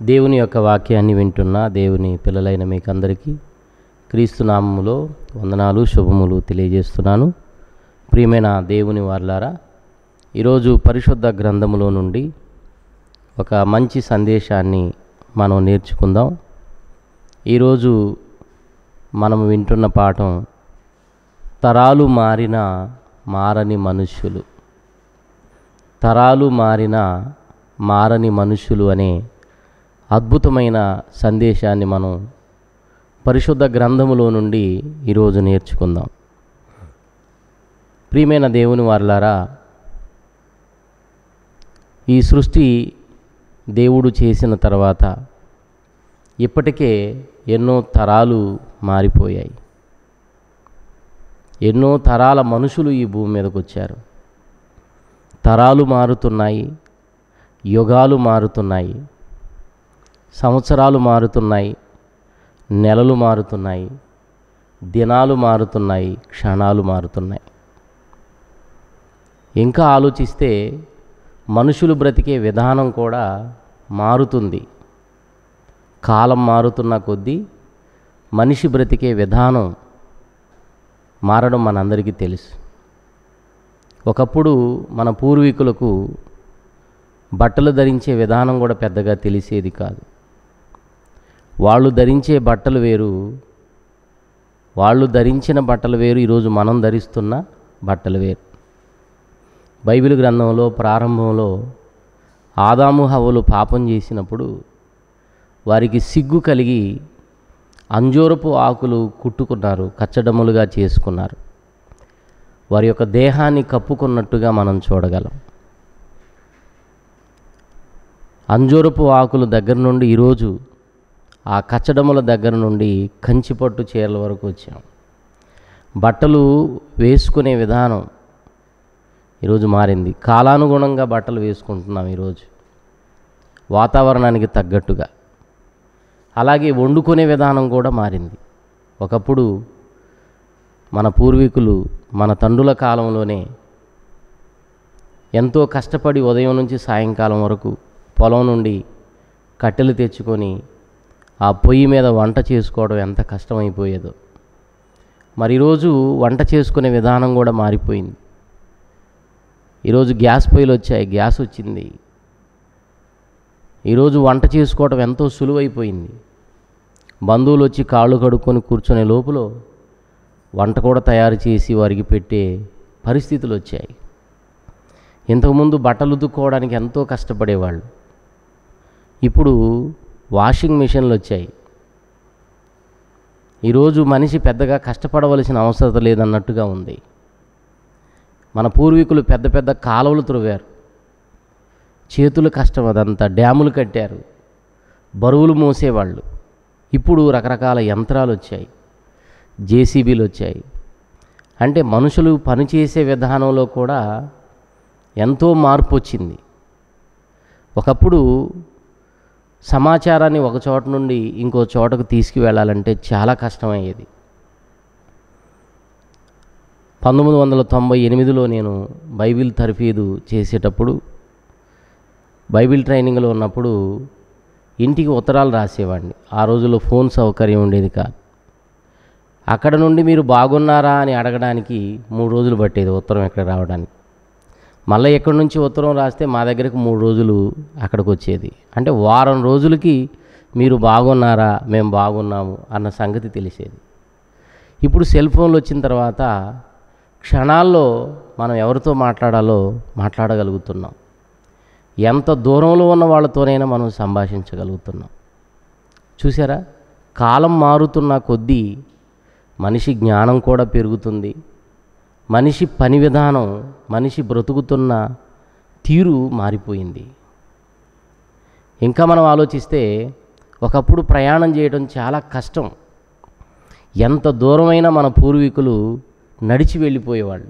దేవుని యొక్క వాక్యాన్ని వింటున్న దేవుని పిల్లలైన మీకందరికీ క్రీస్తు నామములో వందనాలు శుభములు తెలియజేస్తున్నాను. ప్రియమైన దేవుని వారలారా, ఈరోజు పరిశుద్ధ గ్రంథములో నుండి ఒక మంచి సందేశాన్ని మనం నేర్చుకుందాం. ఈరోజు మనం వింటున్న పాఠం తరాలు మారిన మారని మనుష్యులు. తరాలు మారిన మారని మనుష్యులు అనే అద్భుతమైన సందేశాన్ని మనం పరిశుద్ధ గ్రంథములో నుండి ఈరోజు నేర్చుకుందాం. ప్రియమైన దేవుని వారలారా, ఈ సృష్టి దేవుడు చేసిన తర్వాత ఇప్పటికే ఎన్నో తరాలు మారిపోయాయి. ఎన్నో తరాల మనుషులు ఈ భూమి మీదకు వచ్చారు. తరాలు మారుతున్నాయి, యుగాలు మారుతున్నాయి, సంవత్సరాలు మారుతున్నాయి, నెలలు మారుతున్నాయి, దినాలు మారుతున్నాయి, క్షణాలు మారుతున్నాయి. ఇంకా ఆలోచిస్తే మనుషులు బ్రతికే విధానం కూడా మారుతుంది. కాలం మారుతున్న కొద్దీ మనిషి బ్రతికే విధానం మారడం మనందరికీ తెలుసు. ఒకప్పుడు మన పూర్వీకులకు బట్టలు ధరించే విధానం కూడా పెద్దగా తెలిసేది కాదు. వాళ్ళు ధరించే బట్టలు వేరు, వాళ్ళు ధరించిన బట్టలు వేరు, ఈరోజు మనం ధరిస్తున్న బట్టలు వేరు. బైబిల్ గ్రంథంలో ప్రారంభంలో ఆదాము హవ్వలు పాపం చేసినప్పుడు వారికి సిగ్గు కలిగి అంజూరపు ఆకులు కుట్టుకున్నారు, కచ్చడములుగా చేసుకున్నారు. వారి యొక్క దేహాన్ని కప్పుకున్నట్టుగా మనం చూడగలం. అంజూరపు ఆకుల దగ్గర నుండి ఈరోజు ఆ కచ్చడముల దగ్గర నుండి కంచిపట్టు చీరల వరకు వచ్చాం. బట్టలు వేసుకునే విధానం ఈరోజు మారింది. కాలానుగుణంగా బట్టలు వేసుకుంటున్నాం ఈరోజు, వాతావరణానికి తగ్గట్టుగా. అలాగే వండుకునే విధానం కూడా మారింది. ఒకప్పుడు మన పూర్వీకులు మన తండ్రుల కాలంలోనే ఎంతో కష్టపడి ఉదయం నుంచి సాయంకాలం వరకు పొలం నుండి కట్టెలు తెచ్చుకొని ఆ పొయ్యి మీద వంట చేసుకోవడం ఎంత కష్టమైపోయేదో. మరి ఈరోజు వంట చేసుకునే విధానం కూడా మారిపోయింది. ఈరోజు గ్యాస్ పొయ్యిలు వచ్చాయి, గ్యాస్ వచ్చింది. ఈరోజు వంట చేసుకోవడం ఎంతో సులువైపోయింది. బంధువులు వచ్చి కాళ్ళు కడుక్కొని కూర్చునే లోపల వంట కూడా తయారు చేసి వారికి పెట్టే పరిస్థితులు వచ్చాయి. ఇంతకుముందు బట్టలు ఉతుక్కోవడానికి ఎంతో కష్టపడేవాళ్ళు. ఇప్పుడు వాషింగ్ మిషన్లు వచ్చాయి. ఈరోజు మనిషి పెద్దగా కష్టపడవలసిన అవసరం లేదన్నట్టుగా ఉంది. మన పూర్వీకులు పెద్ద పెద్ద కాలువలు త్రవ్వారు, చేతుల కష్టం అదంతా. డ్యాములు కట్టారు, బరువులు మోసేవాళ్ళు. ఇప్పుడు రకరకాల యంత్రాలు వచ్చాయి, జేసీబీలు వచ్చాయి. అంటే మనుషులు పనిచేసే విధానంలో కూడా ఎంతో మార్పు వచ్చింది. ఒకప్పుడు సమాచారాన్ని ఒక చోట నుండి ఇంకో చోటకు తీసుకువెళ్ళాలంటే చాలా కష్టమయ్యేది. 1998లో నేను బైబిల్ తర్ఫీదు చేసేటప్పుడు, బైబిల్ ట్రైనింగ్లో ఉన్నప్పుడు ఇంటికి ఉత్తరాలు రాసేవాడిని. ఆ రోజుల్లో ఫోన్ సౌకర్యం ఉండేది కాదు. అక్కడ నుండి మీరు బాగున్నారా అని అడగడానికి 3 రోజులు పట్టేది ఉత్తరం ఇక్కడ రావడానికి. మళ్ళీ ఎక్కడి నుంచి ఉత్తరం రాస్తే మా దగ్గరకు 3 రోజులు అక్కడికి వచ్చేది. అంటే వారం రోజులకి మీరు బాగున్నారా, మేము బాగున్నాము అన్న సంగతి తెలిసేది. ఇప్పుడు సెల్ ఫోన్లు వచ్చిన తర్వాత క్షణాల్లో మనం ఎవరితో మాట్లాడాలో మాట్లాడగలుగుతున్నాం. ఎంత దూరంలో ఉన్న వాళ్ళతోనైనా మనం సంభాషించగలుగుతున్నాం. చూసారా, కాలం మారుతున్న కొద్దీ మనిషి జ్ఞానం కూడా పెరుగుతుంది. మనిషి పని విధానం, మనిషి బ్రతుకుతున్న తీరు మారిపోయింది. ఇంకా మనం ఆలోచిస్తే ఒకప్పుడు ప్రయాణం చేయడం చాలా కష్టం. ఎంత దూరమైనా మన పూర్వీకులు నడిచి వెళ్ళిపోయేవాళ్ళు.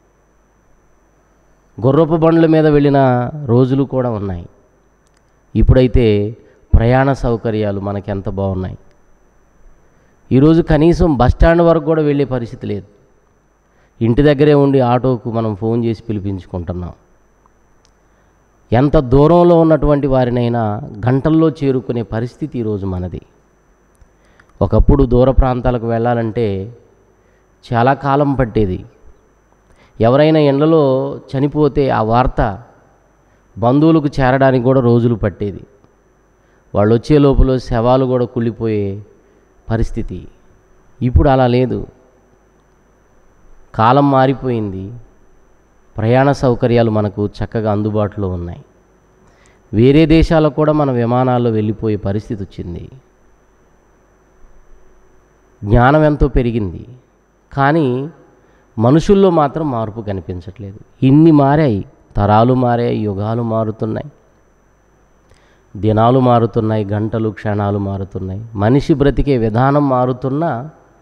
గుర్రపు బండ్ల మీద వెళ్ళిన రోజులు కూడా ఉన్నాయి. ఇప్పుడైతే ప్రయాణ సౌకర్యాలు మనకి ఎంత బాగున్నాయి. ఈరోజు కనీసం బస్టాండ్ వరకు కూడా వెళ్ళే పరిస్థితి లేదు. ఇంటి దగ్గరే ఉండి ఆటోకు మనం ఫోన్ చేసి పిలిపించుకుంటున్నాం. ఎంత దూరంలో ఉన్నటువంటి వారినైనా గంటల్లో చేరుకునే పరిస్థితి ఈరోజు మనది. ఒకప్పుడు దూర ప్రాంతాలకు వెళ్ళాలంటే చాలా కాలం పట్టేది. ఎవరైనా ఎండలో చనిపోతే ఆ వార్త బంధువులకు చేరడానికి కూడా రోజులు పట్టేది. వాళ్ళు వచ్చే లోపల శవాలు కూడా కుళ్ళిపోయే పరిస్థితి. ఇప్పుడు అలా లేదు. కాలం మారిపోయింది. ప్రయాణ సౌకర్యాలు మనకు చక్కగా అందుబాటులో ఉన్నాయి. వేరే దేశాలకు కూడా మన విమానాల్లో వెళ్ళిపోయే పరిస్థితి వచ్చింది. జ్ఞానం ఎంతో పెరిగింది, కానీ మనుషుల్లో మాత్రం మార్పు కనిపించట్లేదు. ఇన్ని మారాయి, తరాలు మారాయి, యుగాలు మారుతున్నాయి, దినాలు మారుతున్నాయి, గంటలు క్షణాలు మారుతున్నాయి, మనిషి బ్రతికే విధానం మారుతున్నా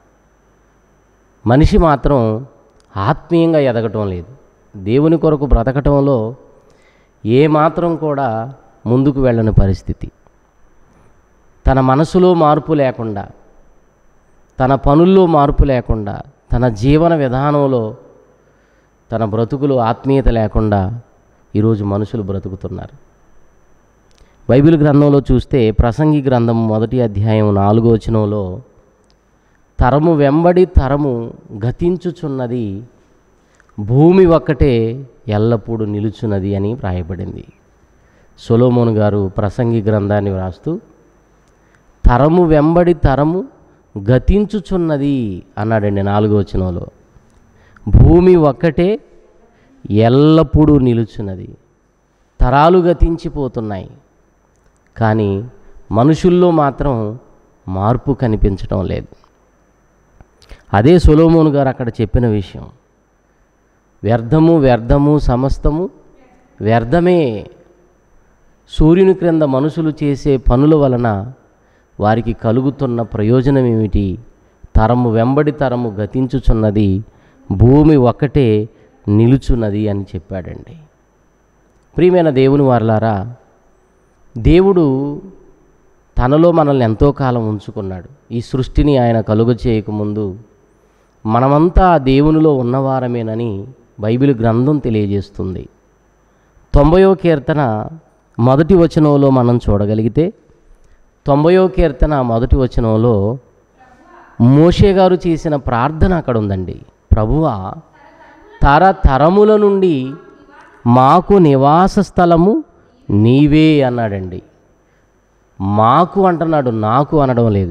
మనిషి మాత్రం ఆత్మీయంగా ఎదగటం లేదు. దేవుని కొరకు బ్రతకటంలో ఏమాత్రం కూడా ముందుకు వెళ్ళని పరిస్థితి. తన మనసులో మార్పు లేకుండా, తన పనుల్లో మార్పు లేకుండా, తన జీవన విధానంలో తన బ్రతుకులు ఆత్మీయత లేకుండా ఈరోజు మనుషులు బ్రతుకుతున్నారు. బైబిల్ గ్రంథంలో చూస్తే ప్రసంగి గ్రంథం 1వ అధ్యాయం 4వ వచనంలో తరము వెంబడి తరము గతించుచున్నది, భూమి ఒక్కటే ఎల్లప్పుడూ నిలుచున్నది అని వ్రాయబడింది. సొలొమోను గారు ప్రసంగి గ్రంథాన్ని వ్రాస్తూ తరము వెంబడి తరము గతించుచున్నది అన్నాడండి 4వ వచనంలో. భూమి ఒక్కటే ఎల్లప్పుడూ నిలుచున్నది. తరాలు గతించిపోతున్నాయి, కానీ మనుషుల్లో మాత్రం మార్పు కనిపించడం లేదు. అదే సొలొమోను గారు అక్కడ చెప్పిన విషయం. వ్యర్థము వ్యర్థము సమస్తము వ్యర్థమే. సూర్యుని క్రింద మనుషులు చేసే పనుల వలన వారికి కలుగుతున్న ప్రయోజనం ఏమిటి? తరము వెంబడి తరము గతించుచున్నది, భూమి ఒక్కటే నిలుచున్నది అని చెప్పాడండి. ప్రియమైన దేవుని వారలారా, దేవుడు తనలో మనల్ని ఎంతో కాలం ఉంచుకున్నాడు. ఈ సృష్టిని ఆయన కలుగ చేయకముందు మనమంతా దేవునిలో ఉన్నవారమేనని బైబిల్ గ్రంథం తెలియజేస్తుంది. 90వ కీర్తన 1వ వచనంలో మనం చూడగలిగితే 90వ కీర్తన 1వ వచనంలో మోషే గారు చేసిన ప్రార్థన అక్కడ ఉందండి. ప్రభువా, తరతరముల నుండి మాకు నివాస స్థలము నీవే అన్నాడండి. మాకు అంటున్నాడు, నాకు అనడం లేదు.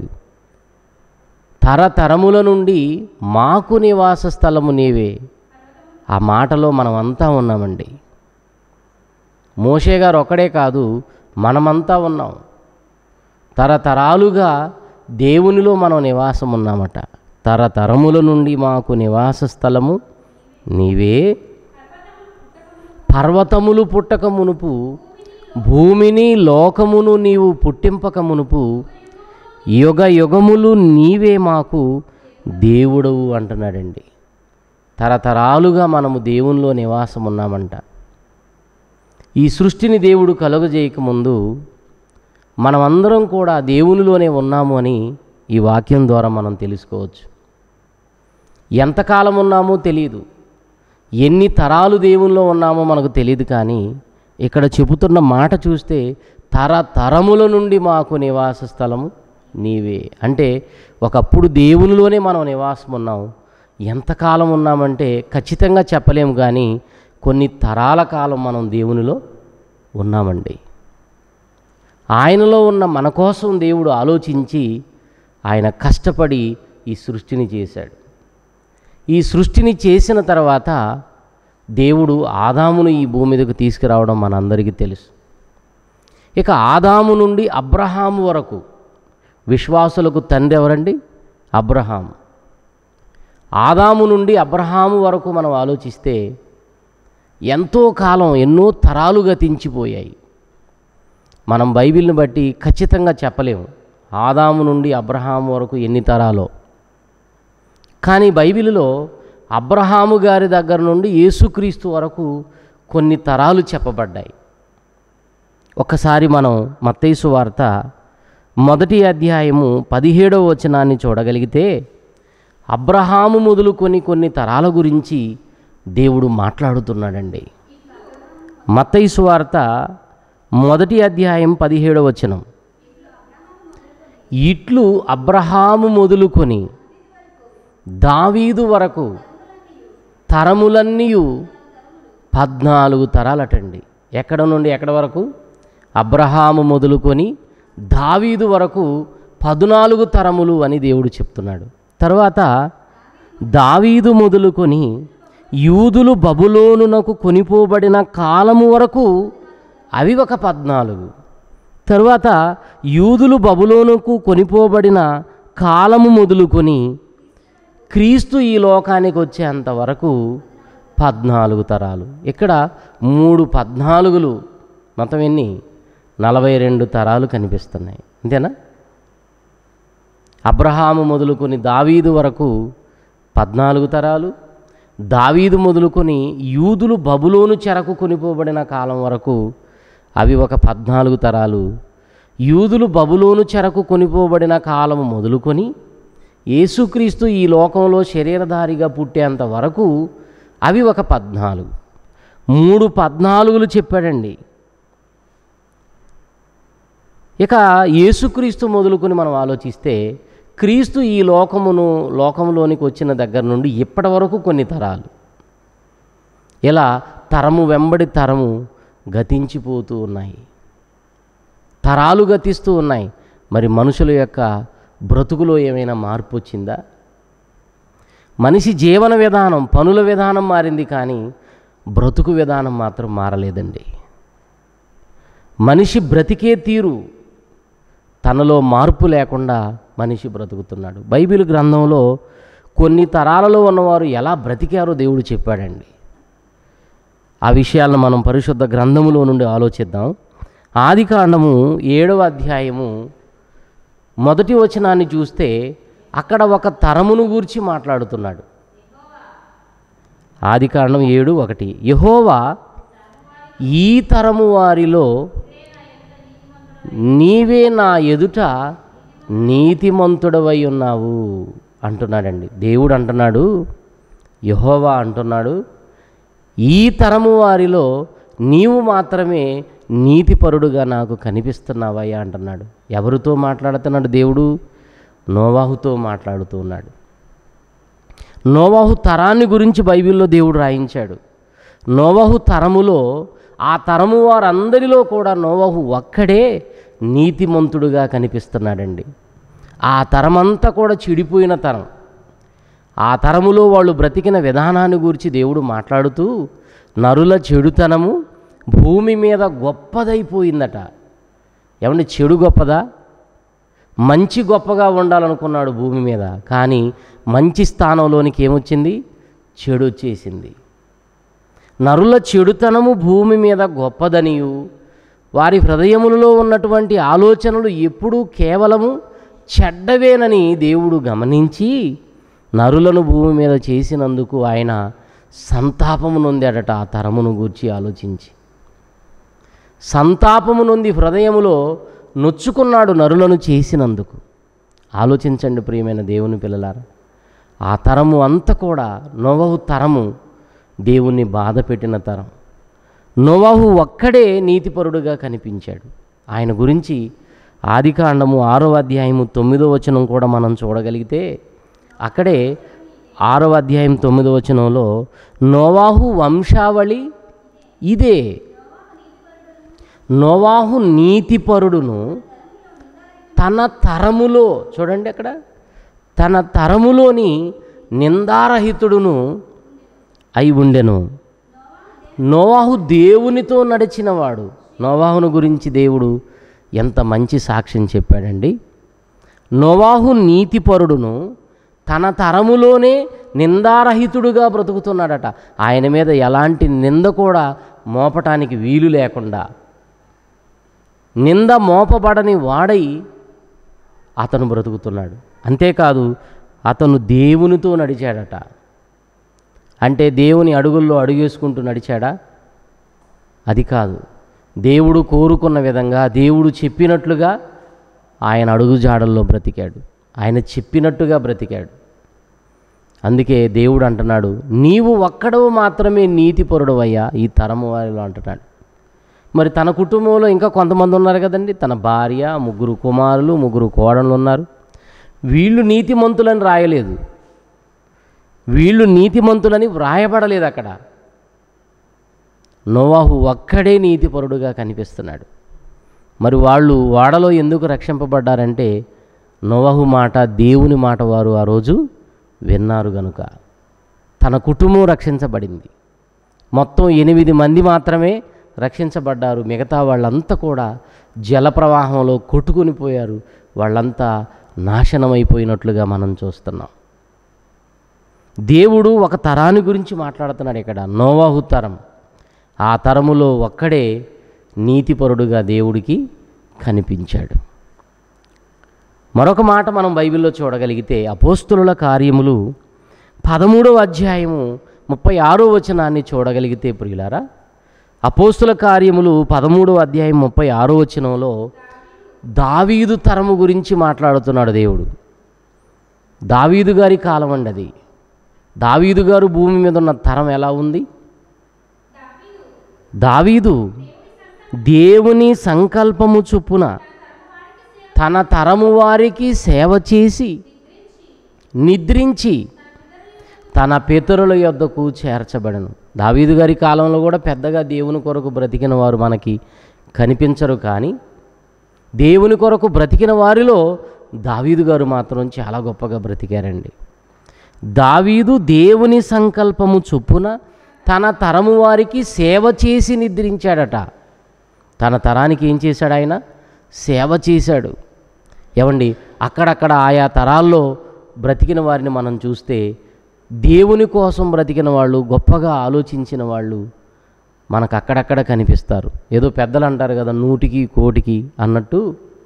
తరతరముల నుండి మాకు నివాస స్థలము నీవే. ఆ మాటలో మనమంతా ఉన్నామండి. మోషే గారు ఒక్కడే కాదు, మనమంతా ఉన్నాం. తరతరాలుగా దేవునిలో మనం నివాసం ఉన్నామట. తరతరముల నుండి మాకు నివాస స్థలము నీవే. పర్వతములు పుట్టక మునుపు, భూమిని లోకమును నీవు పుట్టింపక మునుపు, యుగ యుగములు నీవే మాకు దేవుడవు అంటున్నాడండి. తరతరాలుగా మనము దేవునిలో నివాసం ఉన్నామంట. ఈ సృష్టిని దేవుడు కలుగజేయకముందు మనమందరం కూడా దేవునిలోనే ఉన్నాము అని ఈ వాక్యం ద్వారా మనం తెలుసుకోవచ్చు. ఎంతకాలం ఉన్నామో తెలియదు, ఎన్ని తరాలు దేవునిలో ఉన్నామో మనకు తెలియదు, కానీ ఇక్కడ చెబుతున్న మాట చూస్తే తరతరముల నుండి మాకు నివాస స్థలము నీవే అంటే ఒకప్పుడు దేవునిలోనే మనం నివాసం ఉన్నాం. ఎంతకాలం ఉన్నామంటే ఖచ్చితంగా చెప్పలేము, కానీ కొన్ని తరాల కాలం మనం దేవునిలో ఉన్నామండి. ఆయనలో ఉన్న మన కోసం దేవుడు ఆలోచించి ఆయన కష్టపడి ఈ సృష్టిని చేశాడు. ఈ సృష్టిని చేసిన తర్వాత దేవుడు ఆదామును ఈ భూమి మీదకు తీసుకురావడం మనందరికీ తెలుసు. ఇక ఆదాము నుండి అబ్రహాము వరకు విశ్వాసులకు తండ్రి ఎవరండి? అబ్రహాం. ఆదాము నుండి అబ్రహాము వరకు మనం ఆలోచిస్తే ఎంతో కాలం, ఎన్నో తరాలు గతించిపోయాయి. మనం బైబిల్ని బట్టి ఖచ్చితంగా చెప్పలేము ఆదాము నుండి అబ్రహాము వరకు ఎన్ని తరాలో. కానీ బైబిల్లో అబ్రహాము గారి దగ్గర నుండి యేసుక్రీస్తు వరకు కొన్ని తరాలు చెప్పబడ్డాయి. ఒకసారి మనం మత్తయి సువార్త 1వ అధ్యాయము 17వ వచనాన్ని చూడగలిగితే అబ్రహాము మొదలుకొని కొన్ని తరాల గురించి దేవుడు మాట్లాడుతున్నాడండి. మత్తయి సువార్త 1వ అధ్యాయం 17వ వచనం. ఇట్లు అబ్రహాము మొదలుకొని దావీదు వరకు తరములన్నీ 14 తరాలటండి. ఎక్కడ నుండి ఎక్కడ వరకు? అబ్రహాము మొదలుకొని దావీదు వరకు 14 తరములు అని దేవుడు చెప్తున్నాడు. తర్వాత దావీదు మొదలుకొని యూదులు బబులోనునకు కొనిపోబడిన కాలము వరకు అవి ఒక 14. తరువాత యూదులు బబులోనుకు కొనిపోబడిన కాలము మొదలుకొని క్రీస్తు ఈ లోకానికి వచ్చేంత వరకు 14 తరాలు. ఇక్కడ 3 14లు, మొత్తం ఎన్ని? 42 తరాలు కనిపిస్తున్నాయి. అంతేనా? అబ్రహాము మొదలుకొని దావీదు వరకు 14 తరాలు, దావీదు మొదలుకొని యూదులు బబులోను చెరకు కొనిపోబడిన కాలం వరకు అవి ఒక 14 తరాలు. యూదులు బబులోను చెరకు కొనిపోబడిన కాలం మొదలుకొని యేసుక్రీస్తు ఈ లోకంలో శరీరధారిగా పుట్టేంత వరకు అవి ఒక 14. 3 14లు చెప్పాడండి. ఇక యేసుక్రీస్తు మొదలుకొని మనం ఆలోచిస్తే క్రీస్తు ఈ లోకంలోనికి వచ్చిన దగ్గర నుండి ఇప్పటి వరకు కొన్ని తరాలు. ఇలా తరము వెంబడి తరము గతించిపోతూ ఉన్నాయి, తరాలు గతిస్తూ ఉన్నాయి. మరి మనుషుల యొక్క బ్రతుకులో ఏమైనా మార్పు వచ్చిందా? మనిషి జీవన విధానం, పనుల విధానం మారింది, కానీ బ్రతుకు విధానం మాత్రం మారలేదండి. మనిషి బ్రతికే తీరు, తనలో మార్పు లేకుండా మనిషి బ్రతుకుతున్నాడు. బైబిల్ గ్రంథంలో కొన్ని తరాలలో ఉన్నవారు ఎలా బ్రతికారో దేవుడు చెప్పాడండి. ఆ విషయాలను మనం పరిశుద్ధ గ్రంథములో నుండి ఆలోచిద్దాం. ఆదికాండము 7వ అధ్యాయము 1వ వచనాన్ని చూస్తే అక్కడ ఒక తరమును గూర్చి మాట్లాడుతున్నాడు. ఆదికాండం 7:1, యెహోవా ఈ తరము వారిలో నీవే నా ఎదుట నీతిమంతుడవై ఉన్నావు అంటున్నాడండి. దేవుడు అంటున్నాడు, యెహోవా అంటున్నాడు, ఈ తరము వారిలో నీవు మాత్రమే నీతిపరుడుగా నాకు కనిపిస్తున్నావయ్యా అంటున్నాడు. ఎవరితో మాట్లాడుతున్నాడు దేవుడు? నోవాహుతో మాట్లాడుతూ ఉన్నాడు. నోవాహు తరాన్ని గురించి బైబిల్లో దేవుడు రాయించాడు. నోవాహు తరములో, ఆ తరము వారందరిలో కూడా నోవాహు ఒక్కడే నీతిమంతుడుగా కనిపిస్తున్నాడండి. ఆ తరమంతా కూడా చెడిపోయిన తరం. ఆ తరములో వాళ్ళు బ్రతికిన విధానాన్ని గురించి దేవుడు మాట్లాడుతూ, నరుల చెడుతనము భూమి మీద గొప్పదైపోయిందట. ఏమంటే చెడు గొప్పదా? మంచి గొప్పగా ఉండాలనుకున్నాడు భూమి మీద, కానీ మంచి స్థానంలోనికి ఏమొచ్చింది? చెడు వచ్చేసింది. నరుల చెడుతనము భూమి మీద గొప్పదనియు, వారి హృదయములలో ఉన్నటువంటి ఆలోచనలు ఎప్పుడూ కేవలము చెడ్డవేనని దేవుడు గమనించి నరులను భూమి మీద చేసినందుకు ఆయన సంతాపము నొందాడట. ఆ తరమును గూర్చి ఆలోచించి సంతాపము నొంది హృదయములో నొచ్చుకున్నాడు నరులను చేసినందుకు. ఆలోచించండి ప్రియమైన దేవుని పిల్లలారా, ఆ తరము అంతా కూడా నోవహు తరము దేవుణ్ణి బాధ పెట్టిన తరం. నోవహు ఒక్కడే నీతిపరుడుగా కనిపించాడు. ఆయన గురించి ఆదికాండము 6వ అధ్యాయము 9వ వచనం కూడా మనం చూడగలిగితే, అక్కడే 6వ అధ్యాయం 9వ వచనంలో నోవాహు వంశావళి ఇదే. నోవాహు నీతిపరుడును తన తరములో, చూడండి అక్కడ, తన తరములోని నిందారహితుడును అయి ఉండెను. నోవాహు దేవునితో నడిచినవాడు. నోవాహును గురించి దేవుడు ఎంత మంచి సాక్ష్యం చెప్పాడండి. నోవాహు నీతిపరుడును తన తరములోనే నిందారహితుడుగా బ్రతుకుతున్నాడట. ఆయన మీద ఎలాంటి నింద కూడా మోపటానికి వీలు లేకుండా, నింద మోపబడని వాడై అతను బ్రతుకుతున్నాడు. అంతేకాదు, అతను దేవునితో నడిచాడట. అంటే దేవుని అడుగుల్లో అడుగేసుకుంటూ నడిచాడా? అది కాదు. దేవుడు కోరుకున్న విధంగా, దేవుడు చెప్పినట్లుగా ఆయన అడుగుజాడల్లో బ్రతికాడు. ఆయన చెప్పినట్టుగా బ్రతికాడు. అందుకే దేవుడు అంటున్నాడు, నీవు ఒక్కడవు మాత్రమే నీతిపరుడవయ్యా ఈ తరము వారిలో అంటున్నాడు. మరి తన కుటుంబంలో ఇంకా కొంతమంది ఉన్నారు కదండి, తన భార్య, 3 కుమారులు, 3 కోడళ్ళు ఉన్నారు. వీళ్ళు నీతిమంతులని రాయలేదు, వీళ్ళు నీతిమంతులని వ్రాయబడలేదు అక్కడ. నోవాహు ఒక్కడే నీతిపరుడుగా కనిపిస్తున్నాడు. మరి వాళ్ళు ఓడలో ఎందుకు రక్షింపబడ్డారంటే నోవాహు మాట, దేవుని మాట వారు ఆ రోజు విన్నారు గనుక తన కుటుంబం రక్షించబడింది. మొత్తం 8 మంది మాత్రమే రక్షించబడ్డారు. మిగతా వాళ్ళంతా కూడా జలప్రవాహంలో కొట్టుకుని పోయారు. వాళ్ళంతా నాశనమైపోయినట్లుగా మనం చూస్తున్నాం. దేవుడు ఒక తరాన్ని గురించి మాట్లాడుతున్నాడు ఇక్కడ, నోవాహు తరం. ఆ తరములో ఒక్కడే నీతిపరుడుగా దేవుడికి కనిపించాడు. మరొక మాట మనం బైబిల్లో చూడగలిగితే అపోస్తులుల కార్యములు 13వ అధ్యాయము 36వ వచనాన్ని చూడగలిగితే ప్రియులారా, అపోస్తుల కార్యములు 13వ అధ్యాయం 36వ వచనంలో దావీదు తరము గురించి మాట్లాడుతున్నాడు దేవుడు. దావీదు గారి కాలం అండి అది. దావీదు గారు భూమి మీద ఉన్న తరం ఎలా ఉంది? దావీదు దేవుని సంకల్పము చొప్పున తన తరము వారికి సేవ చేసి నిద్రించి తన పితరుల యొద్దకు చేర్చబడను. దావీదు గారి కాలంలో కూడా పెద్దగా దేవుని కొరకు బ్రతికిన వారు మనకి కనిపించరు, కానీ దేవుని కొరకు బ్రతికిన వారిలో దావీదు గారు మాత్రం చాలా గొప్పగా బ్రతికారండి. దావీదు దేవుని సంకల్పము చొప్పున తన తరము వారికి సేవ చేసి నిద్రించాడట. తన తరానికి ఏం చేశాడు? ఆయన సేవ చేశాడు. ఏమండి, అక్కడక్కడ ఆయా తరాల్లో బ్రతికిన వారిని మనం చూస్తే దేవుని కోసం బ్రతికిన వాళ్ళు, గొప్పగా ఆలోచించిన వాళ్ళు మనకు అక్కడక్కడ కనిపిస్తారు. ఏదో పెద్దలు అంటారు కదా, 100కి 1,00,000 అన్నట్టు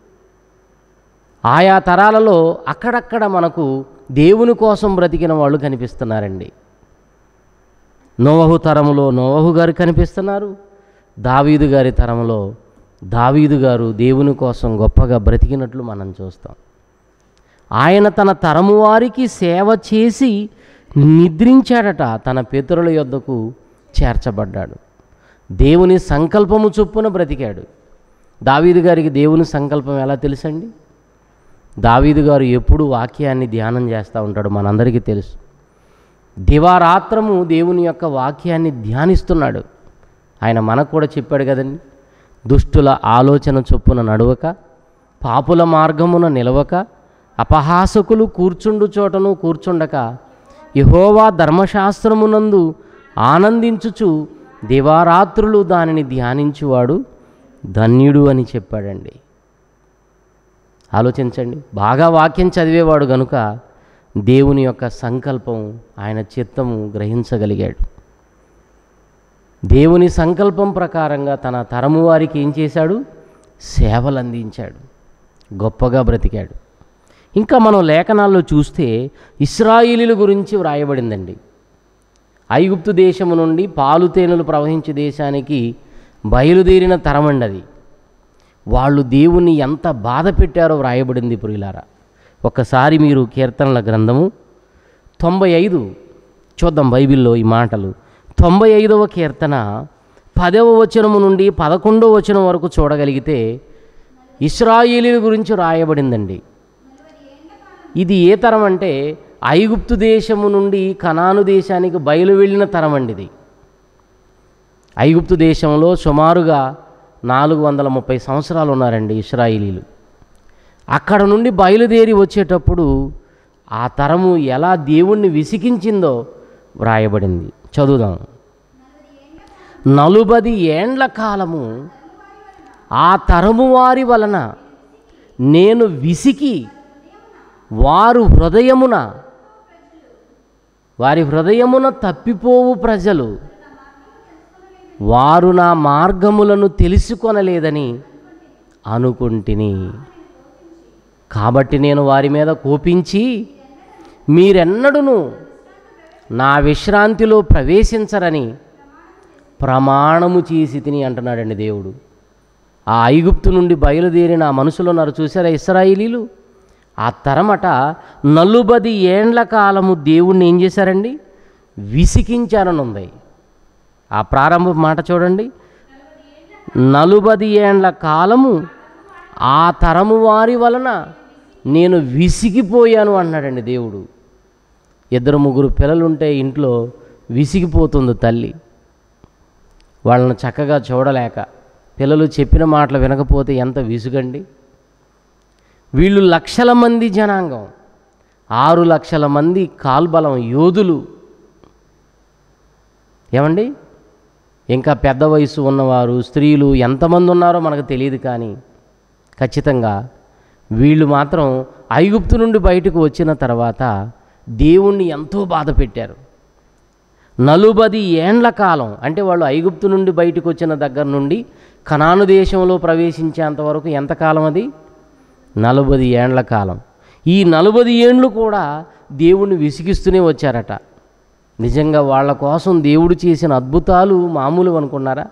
ఆయా తరాలలో అక్కడక్కడ మనకు దేవుని కోసం బ్రతికిన వాళ్ళు కనిపిస్తున్నారండి. నోవహు తరములో నోవహు గారు కనిపిస్తున్నారు. దావీదు గారి తరములో దావీదు గారు దేవుని కోసం గొప్పగా బ్రతికినట్లు మనం చూస్తాం. ఆయన తన తరము వారికి సేవ చేసి నిద్రించాడట, తన పితరుల యొద్దకు చేర్చబడ్డాడు. దేవుని సంకల్పము చొప్పున బ్రతికాడు. దావీదు గారికి దేవుని సంకల్పం ఎలా తెలుసండి? దావీదు గారు ఎప్పుడు వాక్యాన్ని ధ్యానం చేస్తూ ఉంటాడు, మనందరికీ తెలుసు. దివారాత్రము దేవుని యొక్క వాక్యాన్ని ధ్యానిస్తున్నాడు. ఆయన మనకు కూడా చెప్పాడు కదండి, దుష్టుల ఆలోచన చొప్పున నడవక, పాపుల మార్గమున నిలవక, అపహాసకులు కూర్చుండు చోటను కూర్చుండక, యెహోవా ధర్మశాస్త్రమునందు ఆనందించుచు దివారాత్రులు దానిని ధ్యానించువాడు ధన్యుడు అని చెప్పాడండి. ఆలోచించండి, బాగా వాక్యం చదివేవాడు గనుక దేవుని యొక్క సంకల్పం, ఆయన చిత్తము గ్రహించగలిగాడు. దేవుని సంకల్పం ప్రకారంగా తన తరము వారికి ఏం చేశాడు? సేవలు అందించాడు, గొప్పగా బ్రతికాడు. ఇంకా మనం లేఖనాల్లో చూస్తే ఇశ్రాయేలీయుల గురించి వ్రాయబడిందండి. ఐగుప్తు దేశము నుండి పాలు తేనెలు ప్రవహించే దేశానికి బయలుదేరిన తరమండి అది. వాళ్ళు దేవుణ్ణి ఎంత బాధ పెట్టారో వ్రాయబడింది ప్రియులారా. ఒక్కసారి మీరు కీర్తనల గ్రంథము 95 చూద్దాం బైబిల్లో ఈ మాటలు. 95వ కీర్తన 10వ వచనము నుండి 11వ వచనం వరకు చూడగలిగితే ఇశ్రాయేలీయుల గురించి రాయబడిందండి. ఇది ఏ తరం అంటే ఐగుప్తు దేశము నుండి కనాను దేశానికి బయలు వెళ్ళిన తరం అండి ఇది. ఐగుప్తు దేశంలో సుమారుగా 430 సంవత్సరాలు ఉన్నారండి ఇశ్రాయేలీయులు. అక్కడ నుండి బయలుదేరి వచ్చేటప్పుడు ఆ తరము ఎలా దేవుణ్ణి విసిగించిందో వ్రాయబడింది. చదువుదాం. 40 ఏండ్ల కాలము ఆ తరము వారి వలన నేను విసికి వారి హృదయమున తప్పిపోవు ప్రజలు, వారు నా మార్గములను తెలుసుకొనలేదని అనుకుంటిని. కాబట్టి నేను వారి మీద కోపించి మీరెన్నడూను నా విశ్రాంతిలో ప్రవేశించరని ప్రమాణము చేసి తిని అంటున్నాడండి దేవుడు. ఆ ఐగుప్తు నుండి బయలుదేరిన ఆ మనుషులు ఉన్నారు చూసారా, ఇశ్రాయేలీయులు. ఆ తరమట 40 ఏండ్ల కాలము దేవుణ్ణి ఏం చేశారండి? విసికించారని ఉంది. ఆ ప్రారంభ మాట చూడండి, 40 ఏండ్ల కాలము ఆ తరము వారి వలన నేను విసిగిపోయాను అన్నాడండి దేవుడు. 2-3 పిల్లలుంటే ఇంట్లో విసిగిపోతుంది తల్లి. వాళ్ళని చక్కగా చూడలేక, పిల్లలు చెప్పిన మాటలు వినకపోతే ఎంత విసుగండి. వీళ్ళు లక్షల మంది జనాంగం, 6 లక్షల మంది కాల్బలం యోధులు. ఏమండి, ఇంకా పెద్ద వయసు ఉన్నవారు, స్త్రీలు ఎంతమంది ఉన్నారో మనకు తెలియదు, కానీ ఖచ్చితంగా వీళ్ళు మాత్రం ఐగుప్తు నుండి బయటకు వచ్చిన తర్వాత దేవుణ్ణి ఎంతో బాధ పెట్టారు. 40 ఏండ్ల కాలం, అంటే వాళ్ళు ఐగుప్తు నుండి బయటకు వచ్చిన దగ్గర నుండి కనాను దేశంలో ప్రవేశించేంత వరకు ఎంతకాలం అది? 40 ఏండ్ల కాలం. ఈ 40 ఏండ్లు కూడా దేవుణ్ణి విసిగిస్తూనే వచ్చారట. నిజంగా వాళ్ళ కోసం దేవుడు చేసిన అద్భుతాలు మామూలు అనుకున్నారా?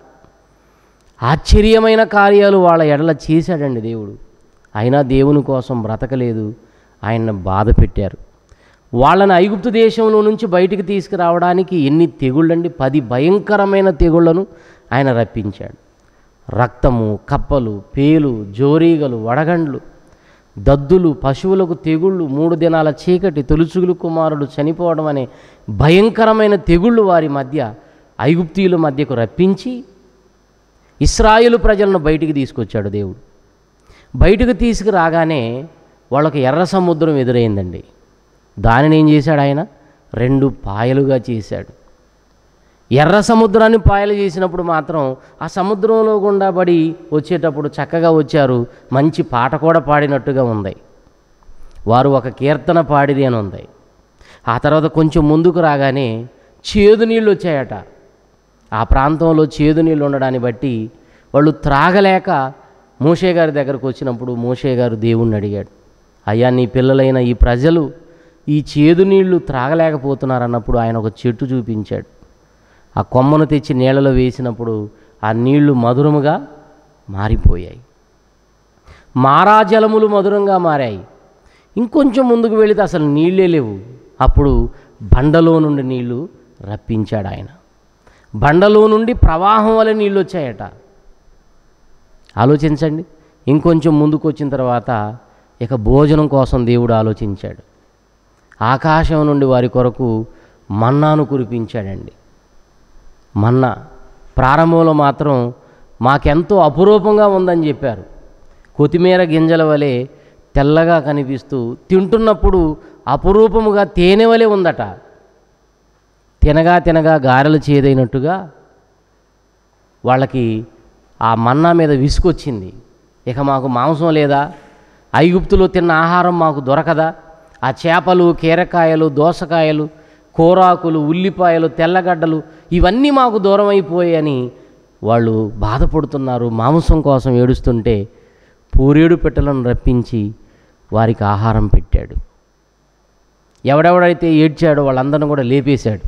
ఆశ్చర్యమైన కార్యాలు వాళ్ళ ఎడల చేశాడండి దేవుడు. అయినా దేవుని కోసం బ్రతకలేదు, ఆయన్ని బాధ పెట్టారు. వాళ్ళని ఐగుప్తు దేశంలో నుంచి బయటికి తీసుకురావడానికి ఎన్ని తెగుళ్ళండి, 10 భయంకరమైన తెగుళ్లను ఆయన రప్పించాడు. రక్తము, కప్పలు, పేలు, జోరీగలు, వడగండ్లు, దద్దులు, పశువులకు తెగుళ్ళు, 3 దినాల చీకటి, తొలుచుగులు కుమారుడు చనిపోవడం అనే భయంకరమైన తెగుళ్ళు వారి మధ్య, ఐగుప్తీయుల మధ్యకు రప్పించి ఇశ్రాయేలు ప్రజలను బయటికి తీసుకొచ్చాడు దేవుడు. బయటకు తీసుకురాగానే వాళ్ళకి ఎర్ర సముద్రం ఎదురైందండి. దానిని ఏం చేశాడు ఆయన? 2 పాయలుగా చేశాడు. ఎర్ర సముద్రాన్ని పాయలు చేసినప్పుడు మాత్రం ఆ సముద్రంలో గుండా పడి వచ్చేటప్పుడు చక్కగా వచ్చారు. మంచి పాట కూడా పాడినట్టుగా ఉంది. వారు ఒక కీర్తన పాడిది అని ఉంది. ఆ తర్వాత కొంచెం ముందుకు రాగానే చేదు నీళ్ళు వచ్చాయట. ఆ ప్రాంతంలో చేదు నీళ్ళు ఉండడాన్ని బట్టి వాళ్ళు త్రాగలేక మోషే గారి దగ్గరకు వచ్చినప్పుడు మోషే గారు దేవుణ్ణి అడిగాడు, అయ్యా, నీ పిల్లలైన ఈ ప్రజలు ఈ చేదు నీళ్లు త్రాగలేకపోతున్నారన్నప్పుడు ఆయన ఒక చెట్టు చూపించాడు. ఆ కొమ్మను తెచ్చి నీళ్ళలో వేసినప్పుడు ఆ నీళ్లు మధురముగా మారిపోయాయి. మారాజలములు మధురంగా మారాయి. ఇంకొంచెం ముందుకు వెళితే అసలు నీళ్ళే లేవు. అప్పుడు బండలో నుండి నీళ్లు రప్పించాడు ఆయన. బండలో నుండి ప్రవాహం వల్ల నీళ్ళు వచ్చాయట. ఆలోచించండి. ఇంకొంచెం ముందుకు వచ్చిన తర్వాత ఇక భోజనం కోసం దేవుడు ఆలోచించాడు. ఆకాశం నుండి వారి కొరకు మన్నాను కురిపించాడండి. మన్నా ప్రారంభంలో మాత్రం మాకెంతో అపురూపంగా ఉందని చెప్పారు. కొత్తిమీర గింజల వలె తెల్లగా కనిపిస్తూ తింటున్నప్పుడు అపురూపముగా తేనె వలె ఉందట. తినగా తినగా గారెలు చేదైనట్టుగా వాళ్ళకి ఆ మన్నా మీద విసుకొచ్చింది. ఇక మాకు మాంసం లేదా? ఐగుప్తులో తిన్న ఆహారం మాకు దొరకదా? ఆ చేపలు, కీరకాయలు, దోసకాయలు, కూరాకులు, ఉల్లిపాయలు, తెల్లగడ్డలు ఇవన్నీ మాకు దూరం అయిపోయాయని వాళ్ళు బాధపడుతున్నారు. మాంసం కోసం ఏడుస్తుంటే పూరేడు పెట్టెలను రప్పించి వారికి ఆహారం పెట్టాడు. ఎవడెవడైతే ఏడ్చాడో వాళ్ళందరిని కూడా లేపేశాడు.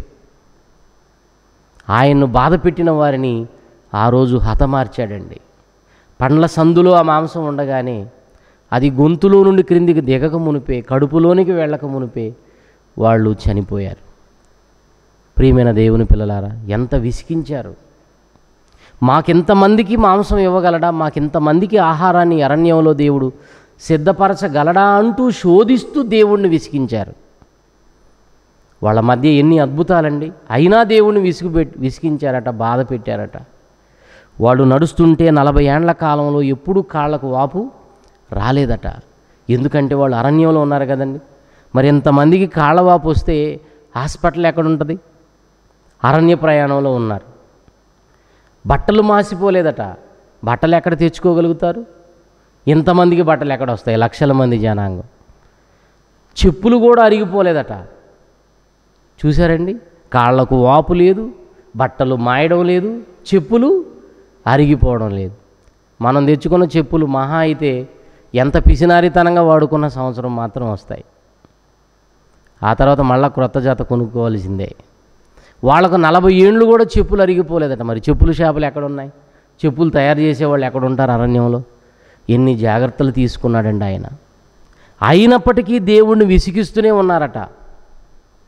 ఆయన్ను బాధ పెట్టిన వారిని ఆ రోజు హతమార్చాడండి. పండ్ల సందులో ఆ మాంసం ఉండగానే అది గొంతులో నుండి క్రిందికి దిగక మునిపే, కడుపులోనికి వెళ్ళక మునిపే వాళ్ళు చనిపోయారు. ప్రియమైన దేవుని పిల్లలారా, ఎంత విసిగించారు! మాకింతమందికి మాంసం ఇవ్వగలడా? మాకింతమందికి ఆహారాన్ని అరణ్యంలో దేవుడు సిద్ధపరచగలడా అంటూ శోధిస్తూ దేవుణ్ణి విసిగించారు. వాళ్ళ మధ్య ఎన్ని అద్భుతాలండి! అయినా దేవుణ్ణి విసిగించారట, బాధ పెట్టారట. వాళ్ళు నడుస్తుంటే 40 ఏండ్ల కాలంలో ఎప్పుడూ కాళ్లకు వాపు రాలేదట. ఎందుకంటే వాళ్ళు అరణ్యంలో ఉన్నారు కదండి. మరి ఇంతమందికి కాళ్ళ వాపు వస్తే హాస్పిటల్ ఎక్కడుంటుంది? అరణ్య ప్రయాణంలో ఉన్నారు. బట్టలు మాసిపోలేదట. బట్టలు ఎక్కడ తెచ్చుకోగలుగుతారు? ఇంతమందికి బట్టలు ఎక్కడ వస్తాయి? లక్షల మంది జనాంగం. చెప్పులు కూడా అరిగిపోలేదట. చూసారండి, కాళ్లకు వాపు లేదు, బట్టలు మాయడం లేదు, చెప్పులు అరిగిపోవడం లేదు. మనం తెచ్చుకున్న చెప్పులు మహా అయితే ఎంత పిసినారితనంగా వాడుకున్న సంవత్సరం మాత్రం వస్తాయి. ఆ తర్వాత మళ్ళా క్రొత్త జత కొనుక్కోవాల్సిందే. వాళ్ళకు 40 ఏండ్లు కూడా చెప్పులు అరిగిపోలేదట. మరి చెప్పులు షాపులు ఎక్కడున్నాయి? చెప్పులు తయారు చేసేవాళ్ళు ఎక్కడుంటారు అరణ్యంలో? ఎన్ని జాగ్రత్తలు తీసుకున్నాడండి ఆయన. అయినప్పటికీ దేవుణ్ణి విసిగిస్తూనే ఉన్నారట.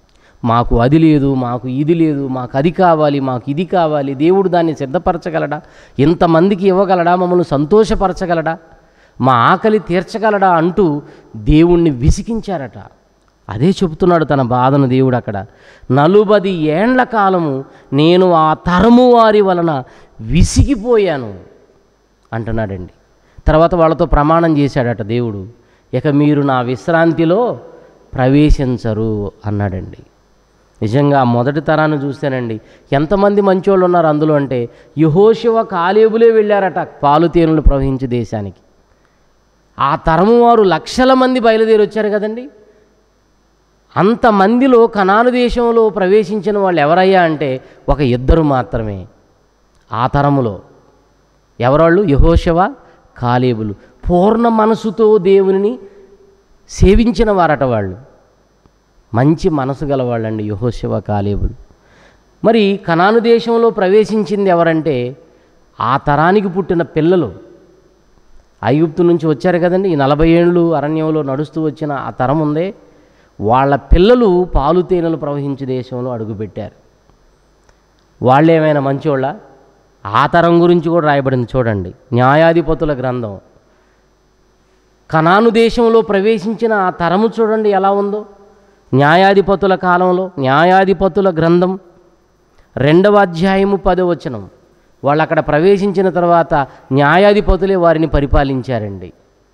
మాకు అది లేదు, మాకు ఇది లేదు, మాకు అది కావాలి, మాకు ఇది కావాలి, దేవుడు దాన్ని సిద్ధపరచగలడా, ఇంతమందికి ఇవ్వగలడా, మమ్మల్ని సంతోషపరచగలడా, మా ఆకలి తీర్చగలడా అంటూ దేవుణ్ణి విసిగించారట. అదే చెబుతున్నాడు తన బాధను దేవుడు అక్కడ. 40 ఏండ్ల కాలము నేను ఆ తరము వారి వలన విసిగిపోయాను అంటున్నాడండి. తర్వాత వాళ్ళతో ప్రమాణం చేశాడట దేవుడు, ఇక మీరు నా విశ్రాంతిలో ప్రవేశించరు అన్నాడండి. నిజంగా మొదటి తరాన్ని చూస్తేనండి ఎంతమంది మంచోళ్ళు ఉన్నారు అందులో అంటే, యెహోషువ కాలేబులే వెళ్ళారట పాలు తేనెలు ప్రవహించే దేశానికి. ఆ తరము వారు లక్షల మంది బయలుదేరి వచ్చారు కదండి. అంతమందిలో కనాను దేశంలో ప్రవేశించిన వాళ్ళు ఎవరయ్యా అంటే ఒక 2 మాత్రమే ఆ తరములో. ఎవరాళ్ళు? యెహోషువ, కాలేబులు. పూర్ణ మనసుతో దేవునిని సేవించిన వారట వాళ్ళు. మంచి మనసు గలవాళ్ళండి యెహోషువ, కాలేబులు. మరి కనాను దేశంలో ప్రవేశించింది ఎవరంటే ఆ తరానికి పుట్టిన పిల్లలు. ఐగుప్తు నుంచి వచ్చారు కదండి, ఈ 40 ఏళ్ళు అరణ్యంలో నడుస్తూ వచ్చిన ఆ తరం ఉందే, వాళ్ళ పిల్లలు పాలు తేనెలు ప్రవహించే దేశంలో అడుగుపెట్టారు. వాళ్ళేమైనా మంచోళ్ళ? ఆ తరం గురించి కూడా రాయబడింది చూడండి, న్యాయాధిపతుల గ్రంథం. కనాను దేశంలో ప్రవేశించిన ఆ తరము చూడండి ఎలా ఉందో. న్యాయాధిపతుల కాలంలో, న్యాయాధిపతుల గ్రంథం 2వ అధ్యాయము 10వ వచనం. వాళ్ళు అక్కడ ప్రవేశించిన తర్వాత న్యాయాధిపతులే వారిని పరిపాలించారండి.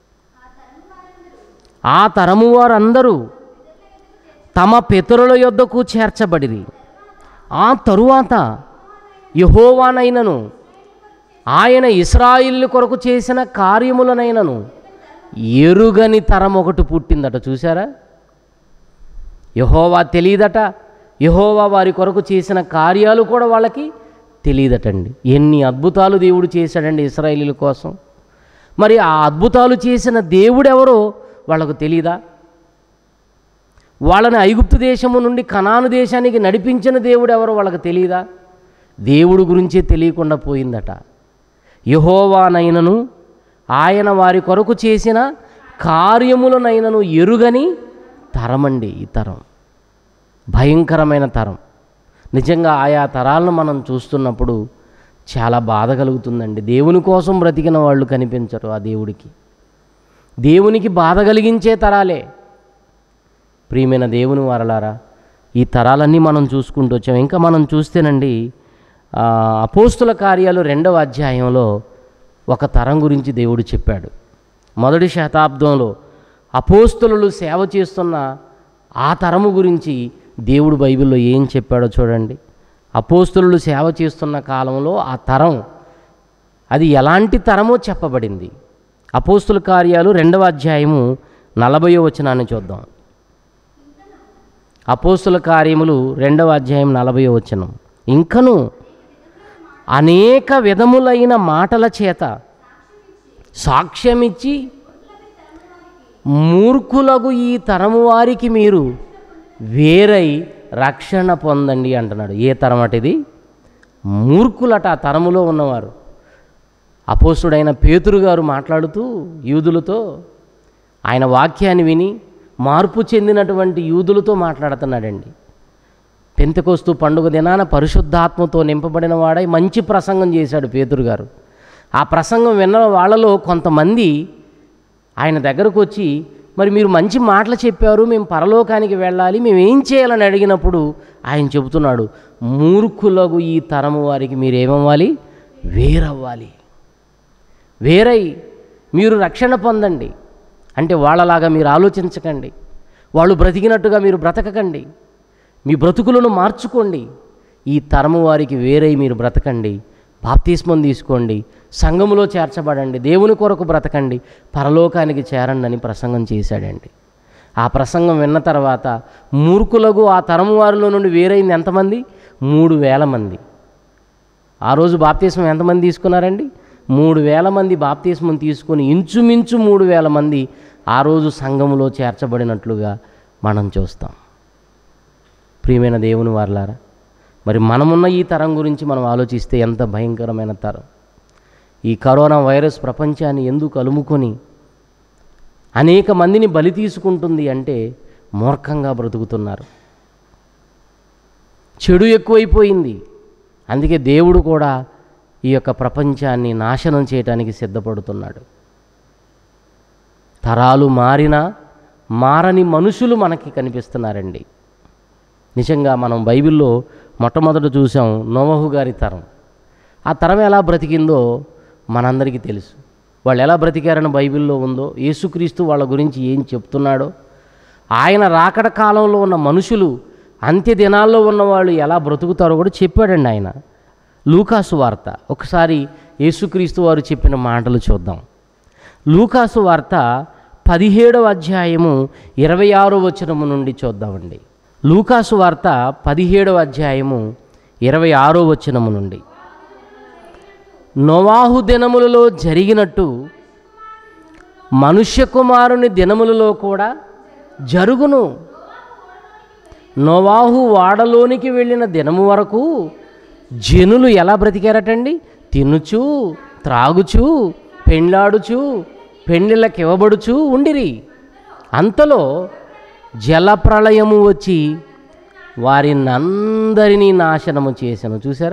ఆ తరము వారందరూ తమ పితరుల యొద్దకు చేర్చబడిరి. ఆ తరువాత యెహోవానైనను ఆయన ఇశ్రాయేలు కొరకు చేసిన కార్యములనైనను ఎరుగని తరం ఒకటి పుట్టిందట. చూసారా? యెహోవా తెలియదట, యెహోవా వారి కొరకు చేసిన కార్యాలు కూడా వాళ్ళకి తెలియదటండి. ఎన్ని అద్భుతాలు దేవుడు చేశాడండి ఇశ్రాయేలీయుల కోసం. మరి ఆ అద్భుతాలు చేసిన దేవుడెవరో వాళ్ళకు తెలీదా? వాళ్ళని ఐగుప్తు దేశము నుండి కనాను దేశానికి నడిపించిన దేవుడు ఎవరో వాళ్ళకి తెలియదా? దేవుడు గురించే తెలియకుండా పోయిందట. యెహోవానైనను ఆయన వారి కొరకు చేసిన కార్యములనైనను ఎరుగని తరమండి ఈ తరం. భయంకరమైన తరం. నిజంగా ఆయా తరాలను మనం చూస్తున్నప్పుడు చాలా బాధ కలుగుతుందండి. దేవుని కోసం బ్రతికిన వాళ్ళు కనిపించరు ఆ దేవుడికి. దేవునికి బాధ కలిగించే తరాలే. ప్రియమైన దేవుని వారలారా, ఈ తరాలన్నీ మనం చూసుకుంటూ వచ్చాం. ఇంకా మనం చూస్తేనండి అపోస్తుల కార్యాలు 2వ అధ్యాయంలో ఒక తరం గురించి దేవుడు చెప్పాడు. 1వ శతాబ్దంలో అపోస్తులు సేవ చేస్తున్న ఆ తరము గురించి దేవుడు బైబిల్లో ఏం చెప్పాడో చూడండి. అపోస్తులు సేవ చేస్తున్న కాలంలో ఆ తరం అది ఎలాంటి తరమో చెప్పబడింది. అపోస్తుల కార్యాలు 2వ అధ్యాయము 40వ వచనాన్ని చూద్దాం. అపోస్తుల కార్యములు 2వ అధ్యాయం 40వ వచనం. ఇంకను అనేక విధములైన మాటల చేత సాక్ష్యమిచ్చి మూర్ఖులకు ఈ తరము వారికి మీరు వేరై రక్షణ పొందండి అంటున్నాడు. ఏ తరం అట ఇది? మూర్ఖులట ఆ తరములో ఉన్నవారు. అపోస్తుడైన పేతురు గారు మాట్లాడుతూ యూదులతో, ఆయన వాక్యాన్ని విని మార్పు చెందినటువంటి యూదులతో మాట్లాడుతున్నాడండి. పెంతెకొస్తు పండుగ దినాన పరిశుద్ధాత్మతో నింపబడిన వాడై మంచి ప్రసంగం చేశాడు పేతురు గారు. ఆ ప్రసంగం విన్న వాళ్ళలో కొంతమంది ఆయన దగ్గరకు వచ్చి, మరి మీరు మంచి మాటలు చెప్పారు, మేము పరలోకానికి వెళ్ళాలి, మేము ఏం చేయాలని అడిగినప్పుడు ఆయన చెబుతున్నాడు, మూర్ఖులకు ఈ తరము వారికి మీరేమవ్వాలి? వేరవ్వాలి. వేరై మీరు రక్షణ పొందండి. అంటే వాళ్ళలాగా మీరు ఆలోచించకండి, వాళ్ళు బ్రతికినట్టుగా మీరు బ్రతకకండి, మీ బ్రతుకులను మార్చుకోండి. ఈ తరము వారికి వేరై మీరు బ్రతకండి, బాప్తిస్మం తీసుకోండి, సంఘములో చేర్చబడండి, దేవుని కొరకు బ్రతకండి, పరలోకానికి చేరండి అని ప్రసంగం చేశాడండి. ఆ ప్రసంగం విన్న తర్వాత మూర్ఖులకు ఆ తరము వారిలో నుండి వేరైంది ఎంతమంది? 3,000 మంది. ఆ రోజు బాప్తిస్మం ఎంతమంది తీసుకున్నారండి? 3,000 మంది బాప్తిస్మం తీసుకొని ఇంచుమించు 3,000 మంది ఆ రోజు సంఘములో చేర్చబడినట్లుగా మనం చూస్తాం. ప్రియమైన దేవుని వారలారా, మరి మనమున్న ఈ తరం గురించి మనం ఆలోచిస్తే ఎంత భయంకరమైన తరం. ఈ కరోనా వైరస్ ప్రపంచాన్ని ఎందుకు అలుముకొని అనేక మందిని బలి తీసుకుంటుంది అంటే మూర్ఖంగా బ్రతుకుతున్నారు. చెడు ఎక్కువైపోయింది. అందుకే దేవుడు కూడా ఈ యొక్క ప్రపంచాన్ని నాశనం చేయడానికి సిద్ధపడుతున్నాడు. తరాలు మారినా మారని మనుషులు మనకి కనిపిస్తున్నారండి. నిజంగా మనం బైబిల్లో మొట్టమొదట చూసాం నోవహు గారి తరం. ఆ తరం ఎలా బ్రతికిందో మనందరికీ తెలుసు. వాళ్ళు ఎలా బ్రతికారని బైబిల్లో ఉందో, యేసుక్రీస్తు వాళ్ళ గురించి ఏం చెప్తున్నాడో, ఆయన రాకడ కాలంలో ఉన్న మనుషులు అంత్య దినాల్లో ఉన్నవాళ్ళు ఎలా బ్రతుకుతారో కూడా చెప్పాడండి ఆయన. లూకాసు వార్త ఒకసారి యేసుక్రీస్తు వారు చెప్పిన మాటలు చూద్దాం. లూకాసు వార్త 17వ అధ్యాయము 26వ వచనము నుండి చూద్దామండి. లూకాసు వార్త 17వ అధ్యాయము 26వ వచనము నుండి. నోవాహు దినములలో జరిగినట్టు మనుష్య కుమారుని దినములలో కూడా జరుగును. నోవాహు వాడలోనికి వెళ్ళిన దినము వరకు జనులు ఎలా బ్రతికారటండి? తినుచు, త్రాగుచు, పెండ్లాడుచు, పెండ్లిళ్ళకివ్వబడుచు ఉండిరి. అంతలో జలప్రళయము వచ్చి వారినందరినీ నాశనము చేసెను. చూసారా?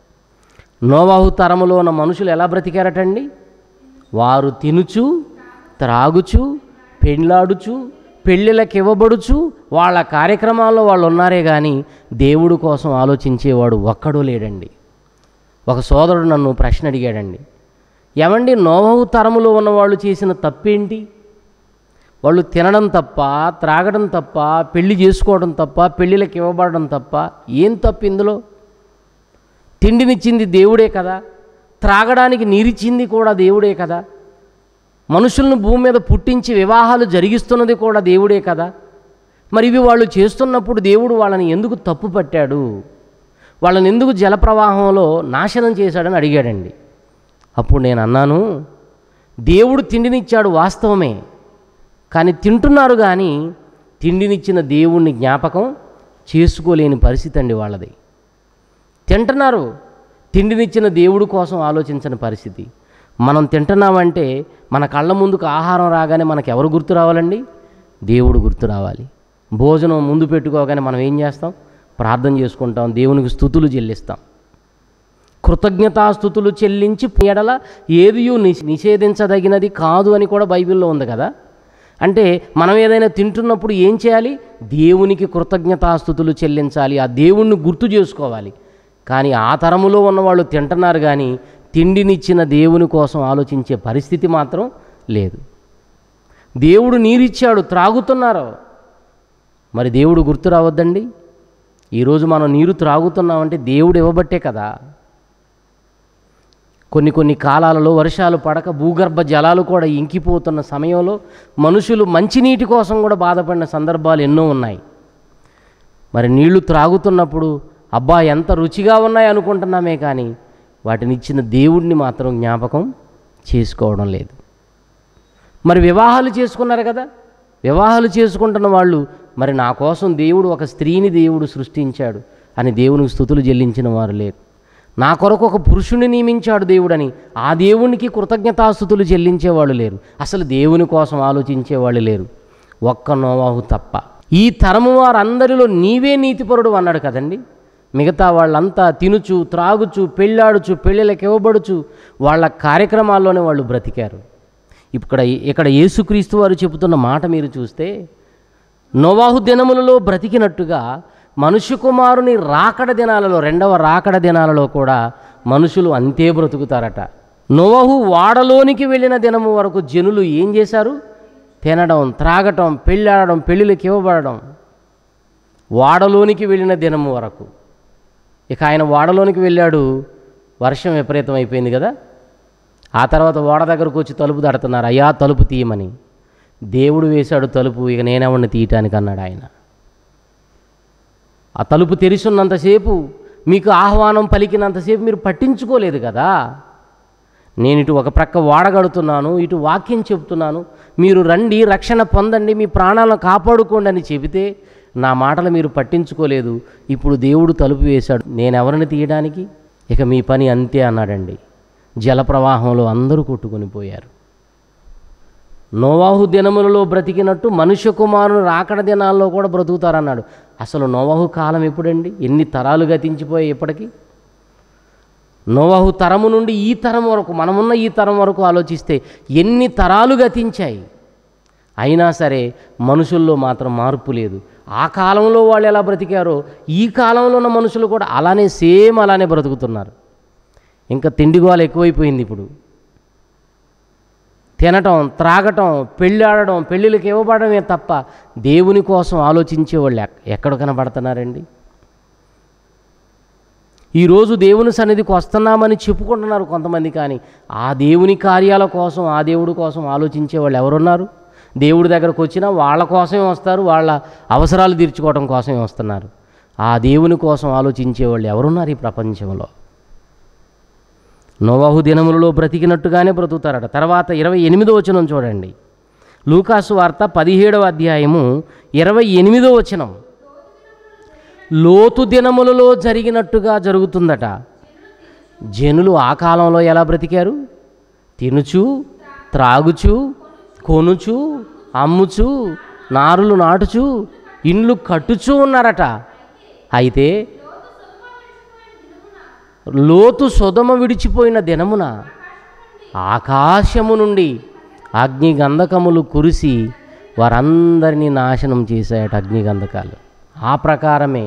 నోవాహు తరములో ఉన్న మనుషులు ఎలా బ్రతికారటండి? వారు తినుచు, త్రాగుచు, పెండ్లాడుచు, పెళ్ళిళ్ళకివ్వబడుచు వాళ్ళ కార్యక్రమాల్లో వాళ్ళు ఉన్నారే కానీ దేవుడు కోసం ఆలోచించేవాడు ఒక్కడూ లేడండి. ఒక సోదరుడు నన్ను ప్రశ్న అడిగాడండి, ఏమండి నోవహు తరములో ఉన్నవాళ్ళు చేసిన తప్పేంటి? వాళ్ళు తినడం తప్ప, త్రాగడం తప్ప, పెళ్లి చేసుకోవడం తప్ప, పెళ్ళిళ్ళకి ఇవ్వబడడం తప్ప ఏం తప్పు ఇందులో? తిండినిచ్చింది దేవుడే కదా, త్రాగడానికి నీరిచ్చింది కూడా దేవుడే కదా, మనుషులను భూమి మీద పుట్టించి వివాహాలు జరిగిస్తున్నది కూడా దేవుడే కదా. మరి ఇవి వాళ్ళు చేస్తున్నప్పుడు దేవుడు వాళ్ళని ఎందుకు తప్పు పట్టాడు? వాళ్ళని ఎందుకు జలప్రవాహంలో నాశనం చేశాడని అడిగాడండి. అప్పుడు నేను అన్నాను, దేవుడు తిండినిచ్చాడు వాస్తవమే, కానీ తింటున్నారు కానీ తిండినిచ్చిన దేవుణ్ణి జ్ఞాపకం చేసుకోలేని పరిస్థితి అండి వాళ్ళది. తింటున్నారు, తిండినిచ్చిన దేవుడు కోసం ఆలోచించని పరిస్థితి. మనం తింటున్నామంటే మన కళ్ళ ముందుకు ఆహారం రాగానే మనకు ఎవరు గుర్తు రావాలండి? దేవుడు గుర్తు రావాలి. భోజనం ముందు పెట్టుకోగానే మనం ఏం చేస్తాం? ప్రార్థన చేసుకుంటాం, దేవునికి స్తుతులు చెల్లిస్తాం. కృతజ్ఞతాస్తుతులు చెల్లించి ఎడల ఏదియూ నిషేధించదగినది కాదు అని కూడా బైబిల్లో ఉంది కదా. అంటే మనం ఏదైనా తింటున్నప్పుడు ఏం చేయాలి? దేవునికి కృతజ్ఞతాస్తుతులు చెల్లించాలి, ఆ దేవుణ్ణి గుర్తు చేసుకోవాలి. కానీ ఆ తరములో ఉన్నవాళ్ళు తింటున్నారు కానీ తిండినిచ్చిన దేవుని కోసం ఆలోచించే పరిస్థితి మాత్రం లేదు. దేవుడు నీరిచ్చాడు, త్రాగుతున్నారు, మరి దేవుడు గుర్తు రావద్దండి? ఈరోజు మనం నీరు త్రాగుతున్నామంటే దేవుడు ఇవ్వబట్టే కదా. కొన్ని కాలాలలో వర్షాలు పడక భూగర్భ జలాలు కూడా ఇంకిపోతున్న సమయంలో మనుషులు మంచినీటి కోసం కూడా బాధపడిన సందర్భాలు ఎన్నో ఉన్నాయి. మరి నీళ్లు త్రాగుతున్నప్పుడు అబ్బా ఎంత రుచిగా ఉన్నాయి అనుకుంటున్నామే కానీ వాటిని ఇచ్చిన దేవుడిని మాత్రం జ్ఞాపకం చేసుకోవడం లేదు. మరి వివాహాలు చేసుకున్నారు కదా, వివాహాలు చేసుకుంటున్న వాళ్ళు మరి నా కోసం దేవుడు ఒక స్త్రీని దేవుడు సృష్టించాడు అని దేవునికి స్తుతులు చెల్లించిన వారు లేరు. నా కొరకు ఒక పురుషుని నియమించాడు దేవుడని ఆ దేవునికి కృతజ్ఞతాస్తుతులు చెల్లించేవాళ్ళు లేరు. అసలు దేవుని కోసం ఆలోచించేవాళ్ళు లేరు, ఒక్క నోవాహు తప్ప. ఈ తరము వారందరిలో నీవే నీతిపరుడు అన్నాడు కదండి. మిగతా వాళ్ళంతా తినుచు, త్రాగుచు, పెళ్ళాడుచు, పెళ్ళిళ్ళకి ఇవ్వబడుచు వాళ్ళ కార్యక్రమాల్లోనే వాళ్ళు బ్రతికారు. ఇక్కడ యేసుక్రీస్తు వారు చెబుతున్న మాట మీరు చూస్తే, నోవాహు దినములలో బ్రతికినట్టుగా మనుష్య కుమారుని రాకడ దినాలలో, రెండవ రాకడ దినాలలో కూడా మనుషులు అంతే బ్రతుకుతారట. నోవాహు వాడలోనికి వెళ్ళిన దినము వరకు జనులు ఏం చేశారు? తినడం, త్రాగటం, పెళ్ళాడడం, పెళ్ళిళ్ళకి ఇవ్వబడడం. వాడలోనికి వెళ్ళిన దినము వరకు. ఇక ఆయన వాడలోనికి వెళ్ళాడు, వర్షం విపరీతం అయిపోయింది కదా. ఆ తర్వాత ఓడ దగ్గరకు వచ్చి తలుపు తడుతున్నారు, అయ్యా తలుపు తీయమని. దేవుడు వేశాడు తలుపు, ఇక నేనెవడిని తీయటానికి అన్నాడు ఆయన. ఆ తలుపు తెరిచున్నంతసేపు, మీకు ఆహ్వానం పలికినంతసేపు మీరు పట్టించుకోలేదు కదా. నేను ఇటు ఒక ప్రక్క వాడగడుతున్నాను, ఇటు వాక్యం చెప్తున్నాను, మీరు రండి, రక్షణ పొందండి, మీ ప్రాణాలను కాపాడుకోండి అని చెబితే నా మాటలు మీరు పట్టించుకోలేదు. ఇప్పుడు దేవుడు తలుపు వేశాడు, నేనెవరిని తీయడానికి? ఇక మీ పని అంతే అన్నాడండి. జలప్రవాహంలో అందరూ కొట్టుకొని పోయారు. నోవాహు దినములలో బ్రతికినట్టు మనుష్య కుమారుని రాకడ దినాల్లో కూడా బ్రతుకుతారన్నాడు. అసలు నోవహు కాలం ఎప్పుడండి? ఎన్ని తరాలు గతించిపోయాయి ఇప్పటికీ? నోవహు తరము నుండి ఈ తరం వరకు, మనమున్న ఈ తరం వరకు ఆలోచిస్తే ఎన్ని తరాలు గతించాయి. అయినా సరే మనుషుల్లో మాత్రం మార్పు లేదు. ఆ కాలంలో వాళ్ళు ఎలా బ్రతికారో ఈ కాలంలో ఉన్న మనుషులు కూడా అలానే బ్రతుకుతున్నారు. ఇంకా తిండిగోలు ఎక్కువైపోయింది ఇప్పుడు. తినటం, త్రాగటం, పెళ్ళాడడం, పెళ్ళిళ్ళకి ఇవ్వబడమే తప్ప దేవుని కోసం ఆలోచించే వాళ్ళు ఎక్కడ కనబడుతున్నారండి? ఈరోజు దేవుని సన్నిధికి వస్తున్నామని చెప్పుకుంటున్నారు కొంతమంది, కానీ ఆ దేవుని కార్యాల కోసం, ఆ దేవుడి కోసం ఆలోచించే వాళ్ళు ఎవరున్నారు? దేవుడి దగ్గరకు వచ్చినా వాళ్ళ కోసమే వస్తారు, వాళ్ళ అవసరాలు తీర్చుకోవడం కోసమే వస్తున్నారు. ఆ దేవుని కోసం ఆలోచించే వాళ్ళు ఎవరున్నారు ఈ ప్రపంచంలో? నోవహు దినములలో బ్రతికినట్టుగానే బ్రతుకుతారట. తర్వాత 28వ వచనం చూడండి. లూకాసు వార్త 17వ అధ్యాయము 28వ వచనం. లోతు దినములలో జరిగినట్టుగా జరుగుతుందట. జనులు ఆ కాలంలో ఎలా బ్రతికారు? తినుచు, త్రాగుచు, కొనుచు, అమ్ముచు, నారులు నాటుచు, ఇండ్లు కట్టుచూ ఉన్నారట. అయితే లోతు సొదొమ విడిచిపోయిన దినమున ఆకాశము నుండి అగ్నిగంధకములు కురిసి వారందరినీ నాశనం చేశాయట అగ్నిగంధకాలు. ఆ ప్రకారమే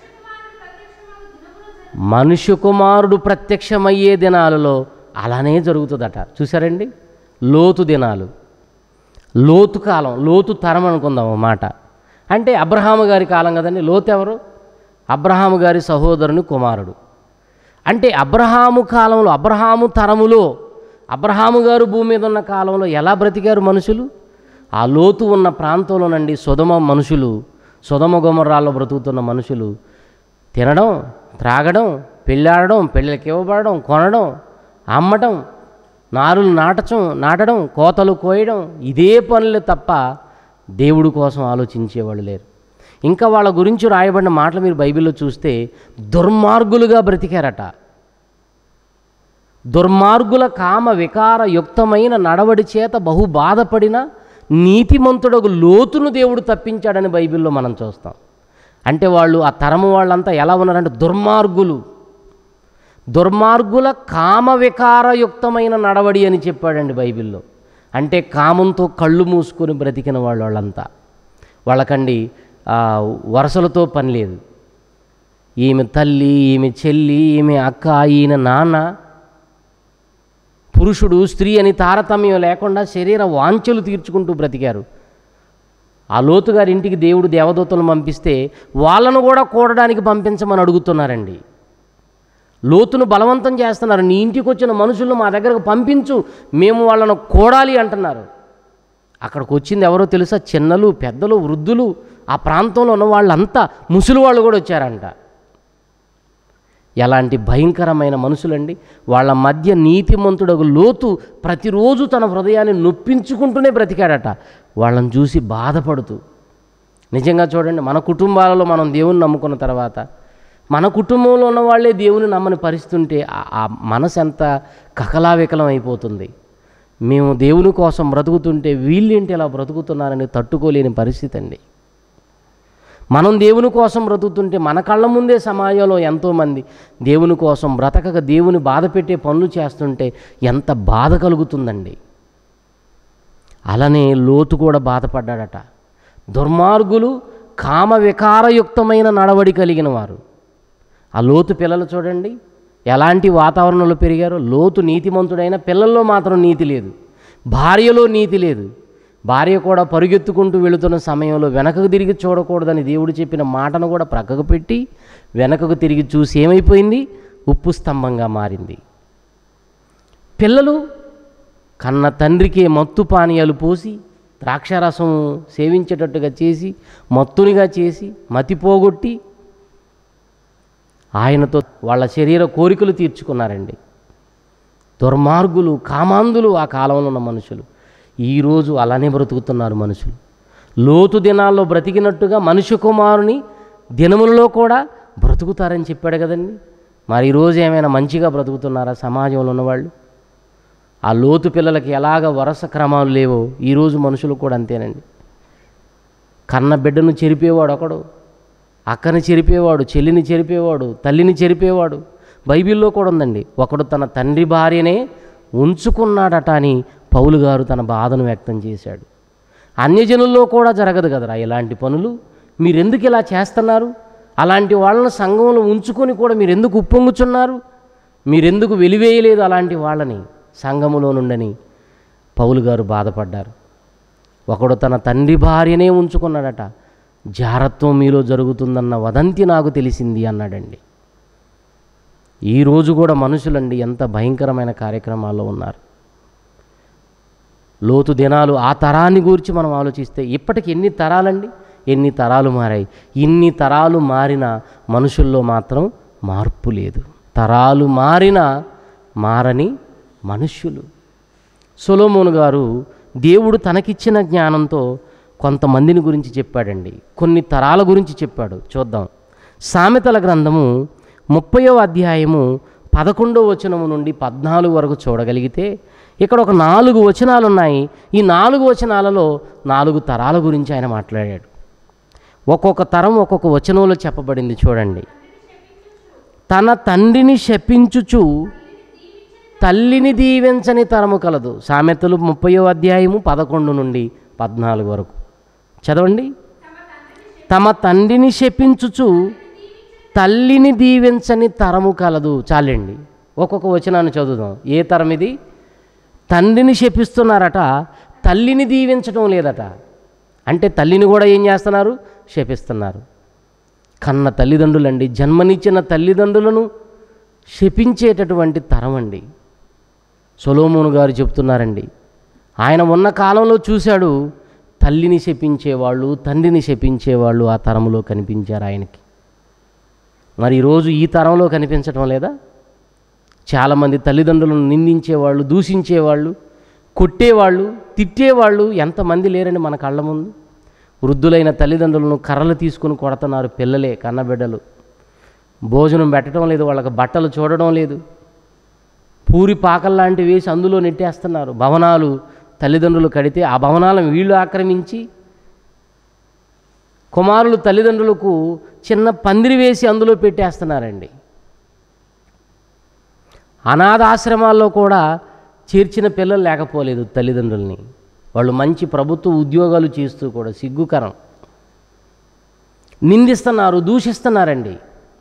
మనుష్య కుమారుడు ప్రత్యక్షమయ్యే దినాలలో అలానే జరుగుతుందట. చూసారండి, లోతు దినాలు, లోతు కాలం, లోతు తరం అనుకుందాం మాట. అంటే అబ్రహాము గారి కాలం కదండి. లోతు ఎవరు? అబ్రహాము గారి సహోదరుని కుమారుడు. అంటే అబ్రహాము కాలంలో, అబ్రహాము తరములో, అబ్రహాము గారు భూమి మీద ఉన్న కాలంలో ఎలా బ్రతికారు మనుషులు? ఆ లోతు ఉన్న ప్రాంతంలోనండి సొదొమ మనుషులు, సొదొమ గొమొర్రాలో బ్రతుకుతున్న మనుషులు తినడం, త్రాగడం, పెళ్ళాడడం, పెళ్ళికి ఇవ్వబడడం, కొనడం, అమ్మటం, నారులు నాటడం, కోతలు కోయడం, ఇదే పనులు తప్ప దేవుడి కోసం ఆలోచించేవాళ్ళు లేరు. ఇంకా వాళ్ళ గురించి రాయబడిన మాటలు మీరు బైబిల్లో చూస్తే దుర్మార్గులుగా బ్రతికారట. దుర్మార్గుల కామ వికార యుక్తమైన నడవడి చేత బహు బాధపడిన నీతిమంతుడకు లోతును దేవుడు తప్పించాడని బైబిల్లో మనం చూస్తాం. అంటే వాళ్ళు, ఆ తరము వాళ్ళంతా ఎలా ఉన్నారంటే దుర్మార్గుల కామ వికారయుక్తమైన నడవడి అని చెప్పాడండి బైబిల్లో. అంటే కామంతో కళ్ళు మూసుకొని బ్రతికిన వాళ్ళంతా. వాళ్ళకండి వరసలతో పని లేదు. ఈమె తల్లి, ఈమె చెల్లి, ఈమె అక్క, ఈయన నాన్న, పురుషుడు స్త్రీ అని తారతమ్యం లేకుండా శరీర వాంఛలు తీర్చుకుంటూ బ్రతికారు. ఆ లోతు గారి ఇంటికి దేవుడు దేవదూతలను పంపిస్తే వాళ్ళను కూడా కూడడానికి పంపించమని అడుగుతున్నారండి. లోతును బలవంతం చేస్తున్నారు. నీ ఇంటికి వచ్చిన మనుషులను మా దగ్గరకు పంపించు, మేము వాళ్ళను కూడాలి అంటున్నారు. అక్కడికి వచ్చింది ఎవరో తెలుసా? చిన్నలు, పెద్దలు, వృద్ధులు, ఆ ప్రాంతంలో ఉన్న వాళ్ళంతా, ముసలి వాళ్ళు కూడా వచ్చారంట. ఎలాంటి భయంకరమైన మనుషులండి! వాళ్ళ మధ్య నీతిమంతుడగు లోతు ప్రతిరోజు తన హృదయాన్ని నొప్పించుకుంటూనే బ్రతికాడట, వాళ్ళని చూసి బాధపడుతూ. నిజంగా చూడండి, మన కుటుంబాలలో మనం దేవుని నమ్ముకున్న తర్వాత మన కుటుంబంలో ఉన్న వాళ్ళే దేవుని నమ్మని పరిస్థితి ఆ మనసు ఎంత కకలావికలం అయిపోతుంది. మేము దేవుని కోసం బ్రతుకుతుంటే వీళ్ళేంటి ఇలా బ్రతుకుతున్నారని తట్టుకోలేని పరిస్థితి అండి. మనం దేవుని కోసం బ్రతుకుతుంటే మన కళ్ళ ముందే సమాజంలో ఎంతోమంది దేవుని కోసం బ్రతకక దేవుని బాధ పెట్టే పనులు చేస్తుంటే ఎంత బాధ కలుగుతుందండి. అలానే లోతు కూడా బాధపడ్డాడట. దుర్మార్గులు కామ వికారయుక్తమైన నడవడి కలిగిన వారు. ఆ లోతు పిల్లలు చూడండి ఎలాంటి వాతావరణంలో పెరిగారో. లోతు నీతిమంతుడైన, పిల్లల్లో మాత్రం నీతి లేదు, భార్యలో నీతి లేదు. భార్య కూడా పరుగెత్తుకుంటూ వెళుతున్న సమయంలో వెనకకు తిరిగి చూడకూడదని దేవుడు చెప్పిన మాటను కూడా ప్రక్కకు పెట్టి వెనకకు తిరిగి చూసి ఏమైపోయింది? ఉప్పు స్తంభంగా మారింది. పిల్లలు కన్న తండ్రికి మత్తు పానీయాలు పోసి, ద్రాక్షారసం సేవించేటట్టుగా చేసి, మత్తునిగా చేసి, మతి పోగొట్టి ఆయనతో వాళ్ళ శరీర కోరికలు తీర్చుకున్నారండి. దుర్మార్గులు, కామాంధులు ఆ కాలంలో ఉన్న మనుషులు. ఈరోజు అలానే బ్రతుకుతున్నారు మనుషులు. లోతు దినాల్లో బ్రతికినట్టుగా మనుష్య కుమారుని దినములలో కూడా బ్రతుకుతారని చెప్పాడు కదండి. మరి ఈరోజు ఏమైనా మంచిగా బ్రతుకుతున్నారా సమాజంలో ఉన్నవాళ్ళు? ఆ లోతు పిల్లలకి ఎలాగ వరుస క్రమాలు లేవో ఈరోజు మనుషులు కూడా అంతేనండి. కన్న బిడ్డను చెరిపేవాడు ఒకడు, అక్కని చెరిపేవాడు, చెల్లిని చెరిపేవాడు, తల్లిని చెరిపేవాడు. బైబిల్లో కూడా ఉందండి, ఒకడు తన తండ్రి భార్యనే ఉంచుకున్నాడట అని పౌలు గారు తన బాధను వ్యక్తం చేశాడు. అన్యజనుల్లో కూడా జరగదు కదరా ఇలాంటి పనులు, మీరెందుకు ఇలా చేస్తున్నారు? అలాంటి వాళ్ళని సంఘంలో ఉంచుకొని కూడా మీరెందుకు ఉప్పొంగుచున్నారు? మీరెందుకు వెలివేయలేదు అలాంటి వాళ్ళని సంఘములో నుండని పౌలు గారు బాధపడ్డారు. ఒకడు తన తండ్రి భార్యనే ఉంచుకున్నాడట, జారత్వం మీలో జరుగుతుందన్న వదంతి నాకు తెలిసింది అన్నాడండి. ఈరోజు కూడా మనుషులండి ఎంత భయంకరమైన కార్యక్రమాల్లో ఉన్నారు. లోతు దినాలు ఆ తరాన్ని గురించి మనం ఆలోచిస్తే ఇప్పటికి ఎన్ని తరాలండి, ఎన్ని తరాలు మారాయి. ఇన్ని తరాలు మారిన మనుషుల్లో మాత్రం మార్పు లేదు. తరాలు మారిన మారని మనుష్యులు. సొలొమోను గారు దేవుడు తనకిచ్చిన జ్ఞానంతో కొంతమందిని గురించి చెప్పాడండి, కొన్ని తరాల గురించి చెప్పాడు. చూద్దాం. సామెతల గ్రంథము 30వ అధ్యాయము 11వ వచనము నుండి 14 వరకు చూడగలిగితే ఇక్కడ ఒక 4 వచనాలు ఉన్నాయి. ఈ 4 వచనాలలో 4 తరాల గురించి ఆయన మాట్లాడాడు. ఒక్కొక్క తరం ఒక్కొక్క వచనంలో చెప్పబడింది. చూడండి. తన తండ్రిని శపించుచు తల్లిని దీవించని తరము కలదు. సామెతలు 30వ అధ్యాయము 11 నుండి 14 వరకు చదవండి. తమ తండ్రిని శపించుచు తల్లిని దీవించని తరము కలదు. చాలండి, ఒక్కొక్క వచనాన్ని చదువుదాం. ఏ తరం ఇది? తండ్రిని శపిస్తున్నారట, తల్లిని దీవించడం లేదట. అంటే తల్లిని కూడా ఏం చేస్తున్నారు? శపిస్తున్నారు. కన్న తల్లిదండ్రులండి, జన్మనిచ్చిన తల్లిదండ్రులను శపించేటటువంటి తరం అండి. సొలొమోను గారు చెప్తున్నారండి, ఆయన ఉన్న కాలంలో చూశాడు, తల్లిని శపించేవాళ్ళు, తండ్రిని శపించేవాళ్ళు ఆ తరంలో కనిపించారు ఆయనకి. మరి ఈరోజు ఈ తరంలో కనిపించడం లేదా? చాలామంది తల్లిదండ్రులను నిందించేవాళ్ళు, దూషించేవాళ్ళు, కొట్టేవాళ్ళు, తిట్టేవాళ్ళు ఎంతమంది లేరండి మన కళ్ళ ముందు. వృద్ధులైన తల్లిదండ్రులను కర్రలు తీసుకుని కొడుతున్నారు పిల్లలే, కన్నబిడ్డలు. భోజనం పెట్టడం లేదు, వాళ్ళకి బట్టలు చూడడం లేదు, పూరి పాకల్లాంటివి వేసి అందులో నెట్టేస్తున్నారు. భవనాలు తల్లిదండ్రులు కడితే ఆ భవనాలను వీళ్ళు ఆక్రమించి, కుమారులు తల్లిదండ్రులకు చిన్న పందిరి వేసి అందులో పెట్టేస్తున్నారండి. అనాథాశ్రమాల్లో కూడా చేర్చిన పిల్లలు లేకపోలేదు తల్లిదండ్రుల్ని. వాళ్ళు మంచి ప్రభుత్వ ఉద్యోగాలు చేస్తూ కూడా సిగ్గుకరం. నిందిస్తున్నారు, దూషిస్తున్నారండి.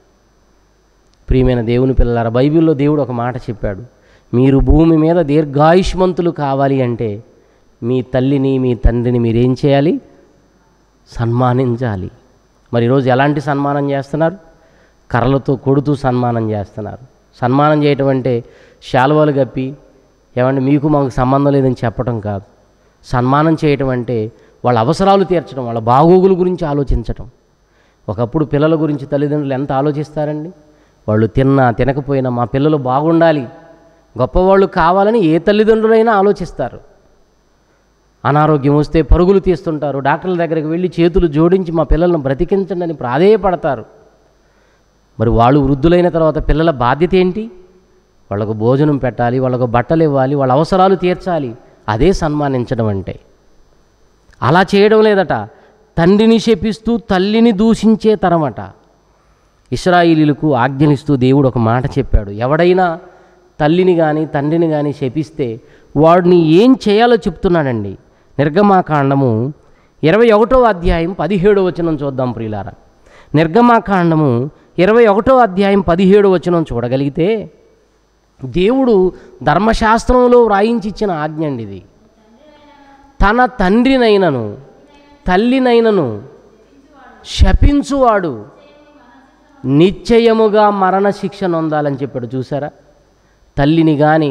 ప్రియమైన దేవుని పిల్లలారా, బైబిల్లో దేవుడు ఒక మాట చెప్పాడు, మీరు భూమి మీద దీర్ఘాయుష్మంతులు కావాలి అంటే మీ తల్లిని మీ తండ్రిని మీరేం చేయాలి? సన్మానించాలి. మరి ఈరోజు ఎలాంటి సన్మానం చేస్తున్నారు? కర్రలతో కొడుతూ సన్మానం చేస్తున్నారు. సన్మానం చేయటం అంటే శాలువాలు కప్పి ఏమంటే మీకు మాకు సంబంధం లేదని చెప్పడం కాదు. సన్మానం చేయటం అంటే వాళ్ళ అవసరాలు తీర్చడం, వాళ్ళ బాగోగుల గురించి ఆలోచించటం. ఒకప్పుడు పిల్లల గురించి తల్లిదండ్రులు ఎంత ఆలోచిస్తారండి. వాళ్ళు తిన్నా తినకపోయినా మా పిల్లలు బాగుండాలి, గొప్పవాళ్ళు కావాలని ఏ తల్లిదండ్రులైనా ఆలోచిస్తారు. అనారోగ్యం వస్తే పరుగులు తీస్తుంటారు, డాక్టర్ల దగ్గరికి వెళ్ళి చేతులు జోడించి మా పిల్లలను బ్రతికించండి అని ప్రాధేయపడతారు. మరి వాళ్ళు వృద్ధులైన తర్వాత పిల్లల బాధ్యత ఏంటి? వాళ్ళకు భోజనం పెట్టాలి, వాళ్ళకు బట్టలు ఇవ్వాలి, వాళ్ళ అవసరాలు తీర్చాలి. అదే సన్మానించడం అంటే. అలా చేయడం లేదట. తండ్రిని శపిస్తూ తల్లిని దూషించే తరమట. ఇశ్రాయేలీయులకు ఆజ్ఞనిస్తూ దేవుడు ఒక మాట చెప్పాడు, ఎవడైనా తల్లిని కానీ తండ్రిని కానీ శపిస్తే వాడిని ఏం చేయాలో చెప్తున్నాడండి. నిర్గమాకాండము 21వ అధ్యాయం 17వ వచనం చూద్దాం ప్రియులారా. నిర్గమాకాండము 21వ అధ్యాయం 17వ వచనం చూడగలిగితే దేవుడు ధర్మశాస్త్రంలో వ్రాయించిచ్చిన ఆజ్ఞ అండి ఇది. తన తండ్రినైనను తల్లినైనను శపించువాడు నిశ్చయముగా మరణశిక్ష నొందాలని చెప్పాడు. చూసారా? తల్లిని కానీ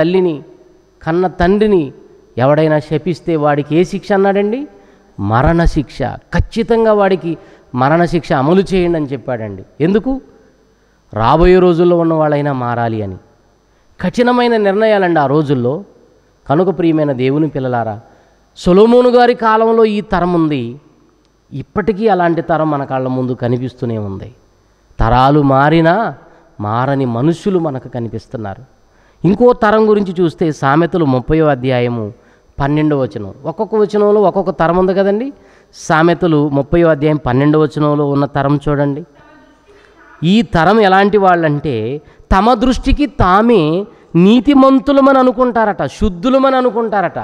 కన్న తండ్రిని ఎవడైనా శపిస్తే వాడికి ఏ శిక్ష అన్నాడండి? మరణశిక్ష. ఖచ్చితంగా వాడికి మరణశిక్ష అమలు చేయండి అని చెప్పాడండి. ఎందుకు? రాబోయే రోజుల్లో ఉన్న వాళ్ళైనా మారాలి అని. కఠినమైన నిర్ణయాలండి ఆ రోజుల్లో. కనుక ప్రియమైన దేవుని పిల్లలారా, సొలొమోను గారి కాలంలో ఈ తరం ఉంది, ఇప్పటికీ అలాంటి తరం మన కళ్ళ ముందు కనిపిస్తూనే ఉంది. తరాలు మారినా మారని మనుషులు మనకు కనిపిస్తున్నారు. ఇంకో తరం గురించి చూస్తే సామెతలు 30వ అధ్యాయము 12వ వచనం. ఒక్కొక్క వచనంలో ఒక్కొక్క తరం ఉంది కదండి. సామెతలు 30వ అధ్యాయం 12వ వచనంలో ఉన్న తరం చూడండి. ఈ తరం ఎలాంటి వాళ్ళంటే తమ దృష్టికి తామే నీతిమంతులమని అనుకుంటారట, శుద్ధులమని అనుకుంటారట.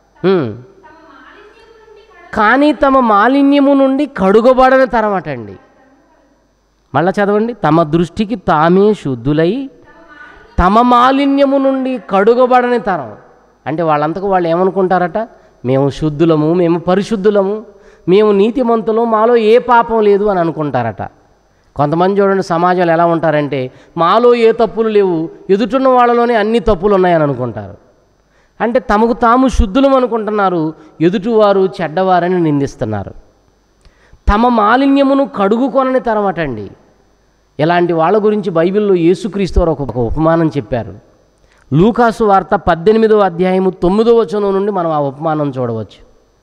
కానీ తమ మాలిన్యము నుండి కడుగబడని తరం అటండి. మళ్ళా చదవండి. తమ దృష్టికి తామే శుద్ధులై తమ మాలిన్యము నుండి కడుగబడని తరం. అంటే వాళ్ళంతకు వాళ్ళు ఏమనుకుంటారట, మేము శుద్ధులము, మేము పరిశుద్ధులము, మేము నీతిమంతులం, మాలో ఏ పాపం లేదు అని అనుకుంటారట. కొంతమంది చూడండి సమాజంలో ఎలా ఉంటారంటే మాలో ఏ తప్పులు లేవు, ఎదుటిన్న వాళ్ళలోనే అన్ని తప్పులు ఉన్నాయని అనుకుంటారు. అంటే తమకు తాము శుద్ధులం అనుకుంటున్నారు, ఎదుటివారు చెడ్డవారని నిందిస్తున్నారు. తమ మాలిన్యమును కడుగుకొనని తరమటండి. ఇలాంటి వాళ్ళ గురించి బైబిల్లో యేసుక్రీస్తు వారు ఒక ఉపమానం చెప్పారు. లూకాసు వార్త 18వ అధ్యాయము 9వ వచనం నుండి మనం ఆ ఉపమానం చూడవచ్చు.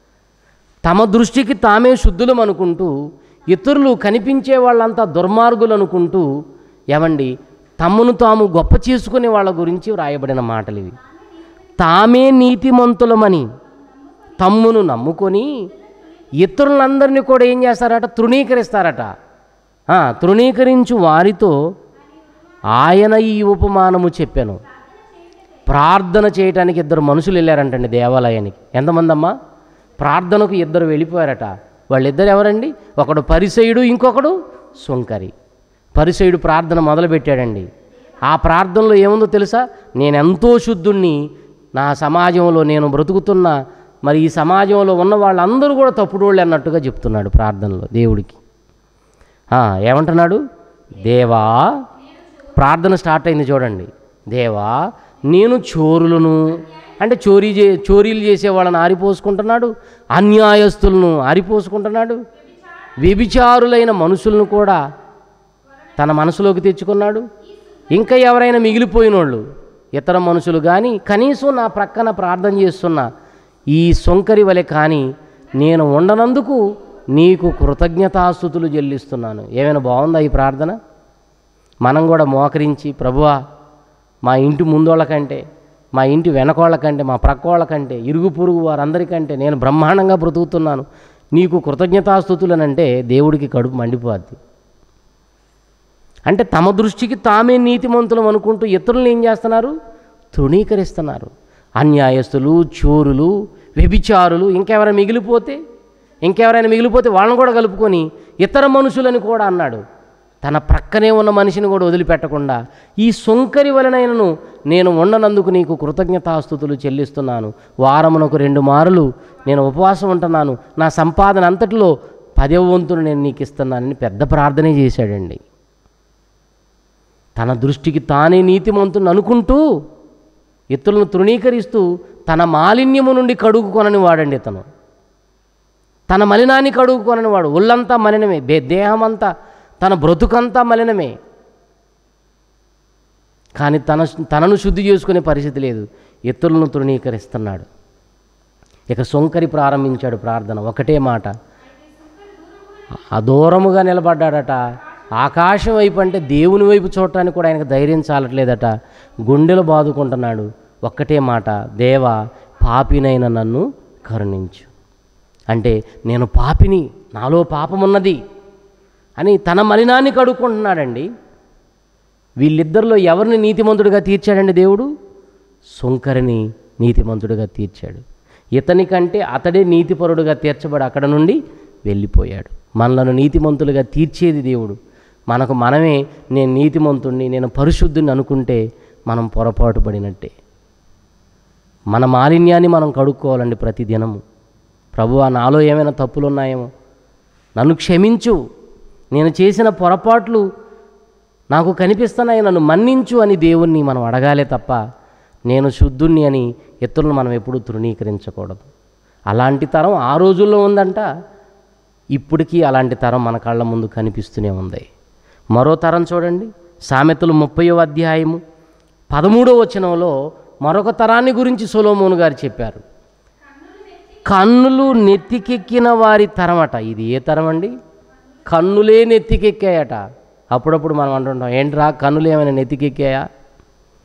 తమ దృష్టికి తామే శుద్ధులం అనుకుంటూ ఇతరులు కనిపించే వాళ్ళంతా దుర్మార్గులు అనుకుంటూ ఏమండి తమను తాము గొప్ప చేసుకునే వాళ్ళ గురించి వ్రాయబడిన మాటలు ఇవి. తామే నీతిమంతులమని తమ్మును నమ్ముకొని ఇతరులందరినీ కూడా ఏం చేస్తారట, తృణీకరిస్తారట. తృణీకరించు వారితో ఆయన ఈ ఉపమానము చెప్పాను. ప్రార్థన చేయటానికి 2 మనుషులు వెళ్ళారంటండి దేవాలయానికి. ఎంతమంది అమ్మా? ప్రార్థనకు 2 వెళ్ళిపోయారట. వాళ్ళిద్దరు ఎవరండి? ఒకడు పరిసయుడు, ఇంకొకడు సుంకరి. పరిసయుడు ప్రార్థన మొదలుపెట్టాడండి. ఆ ప్రార్థనలో ఏముందో తెలుసా? నేనెంతో శుద్ధుణ్ణి, నా సమాజంలో నేను బ్రతుకుతున్నా, మరి ఈ సమాజంలో ఉన్న వాళ్ళందరూ కూడా తప్పుడోళ్ళు అన్నట్టుగా చెప్తున్నాడు ప్రార్థనలో దేవుడికి. ఏమంటున్నాడు? దేవా, ప్రార్థన స్టార్ట్ అయింది చూడండి. దేవా, నేను చోరులను, అంటే చోరీలు చేసే వాళ్ళని ఆరిపోసుకుంటున్నాడు, అన్యాయస్తులను ఆరిపోసుకుంటున్నాడు, వ్యభిచారులైన మనుషులను కూడా తన మనసులోకి తెచ్చుకున్నాడు. ఇంకా ఎవరైనా మిగిలిపోయిన వాళ్ళు ఇతర మనుషులు కానీ కనీసం నా ప్రక్కన ప్రార్థన చేస్తున్న ఈ సొంకరి వలె కానీ నేను ఉండనందుకు నీకు కృతజ్ఞతాస్తుతులు చెల్లిస్తున్నాను. ఏమైనా బాగుందా ఈ ప్రార్థన? మనం కూడా మోకరించి, ప్రభువా, మా ఇంటి ముందోళ్ళకంటే, మా ఇంటి వెనకోళ్ళకంటే, మా ప్రక్కోళ్ళకంటే, ఇరుగు పొరుగు వారందరికంటే నేను బ్రహ్మాండంగా బ్రతుకుతున్నాను, నీకు కృతజ్ఞతాస్తుతులనంటే దేవుడికి కడుపు మండిపోద్ది. అంటే తమ దృష్టికి తామే నీతిమంతులం అనుకుంటూ ఇతరులను ఏం చేస్తున్నారు? తృణీకరిస్తున్నారు. అన్యాయస్తులు, చోరులు, వ్యభిచారులు, ఇంకెవరైనా మిగిలిపోతే వాళ్ళని కూడా కలుపుకొని ఇతర మనుషులని కూడా అన్నాడు. తన ప్రక్కనే ఉన్న మనిషిని కూడా వదిలిపెట్టకుండా ఈ సొంకరి వలనైనను నేను ఉండనందుకు నీకు కృతజ్ఞతాస్తుతులు చెల్లిస్తున్నాను, వారమునకు 2 మారులు నేను ఉపవాసం ఉంటున్నాను, నా సంపాదన అంతటిలో 10వ వంతును నేను నీకు ఇస్తున్నానని పెద్ద ప్రార్థనే చేశాడండి. తన దృష్టికి తానే నీతిమంతుని అనుకుంటూ ఇతరులను తృణీకరిస్తూ తన మాలిన్యము నుండి కడుగుకొనని వాడండి ఇతను. తన మలినాన్ని కడుగుకొనని వాడు. ఒళ్ళంతా మలినమే, దేహమంతా, తన బ్రతుకంతా మలినమే. కానీ తనను శుద్ధి చేసుకునే పరిస్థితి లేదు, ఇతరులను తృణీకరిస్తున్నాడు. ఇక సొంకరి ప్రారంభించాడు ప్రార్థన. ఒకటే మాట, అదూరముగా నిలబడ్డాడట. ఆకాశం వైపు అంటే దేవుని వైపు చూడటానికి కూడా ఆయనకు ధైర్యం చాలట్లేదట. గుండెలు బాదుకుంటున్నాడు. ఒక్కటే మాట, దేవా, పాపినైన నన్ను కరుణించు. అంటే నేను పాపిని, నాలో పాపమున్నది అని తన మలినాన్ని కడుక్కుంటున్నాడండి. వీళ్ళిద్దరిలో ఎవరిని నీతిమంతుడిగా తీర్చాడండి దేవుడు? సొంకరిని నీతిమంతుడిగా తీర్చాడు. ఇతనికంటే అతడే నీతిపరుడుగా తీర్చబడి అక్కడ నుండి వెళ్ళిపోయాడు. మనలను నీతిమంతులుగా తీర్చేది దేవుడు. మనమే నేను నీతిమంతుణ్ణి, నేను పరిశుద్ధుని అనుకుంటే మనం పొరపాటు పడినట్టే. మన మాలిన్యాన్ని మనం కడుక్కోవాలండి ప్రతిదినము. ప్రభువా, నాలో ఏమైనా తప్పులు ఉన్నాయేమో నన్ను క్షమించు, నేను చేసిన పొరపాట్లు నాకు కనిపిస్తున్నాయి, నన్ను మన్నించు అని దేవుణ్ణి మనం అడగాలే తప్ప నేను శుద్ధుణ్ణి అని ఇతరులను మనం ఎప్పుడూ తృణీకరించకూడదు. అలాంటి తరం ఆ రోజుల్లో ఉందంట. ఇప్పటికీ అలాంటి తరం మన కళ్ళ ముందు కనిపిస్తూనే ఉంది. మరో తరం చూడండి. సామెతలు 30వ అధ్యాయము 13వ వచనంలో మరొక తరాన్ని గురించి సొలొమోను గారు చెప్పారు. కన్నులు నెత్తికెక్కిన వారి తరమట. ఇది ఏ తరం అండి? కన్నులే నెత్తికెక్కాయట. అప్పుడప్పుడు మనం అంటుంటాం, ఏంట్రా కన్నులు ఏమైనా నెత్తికెక్కాయా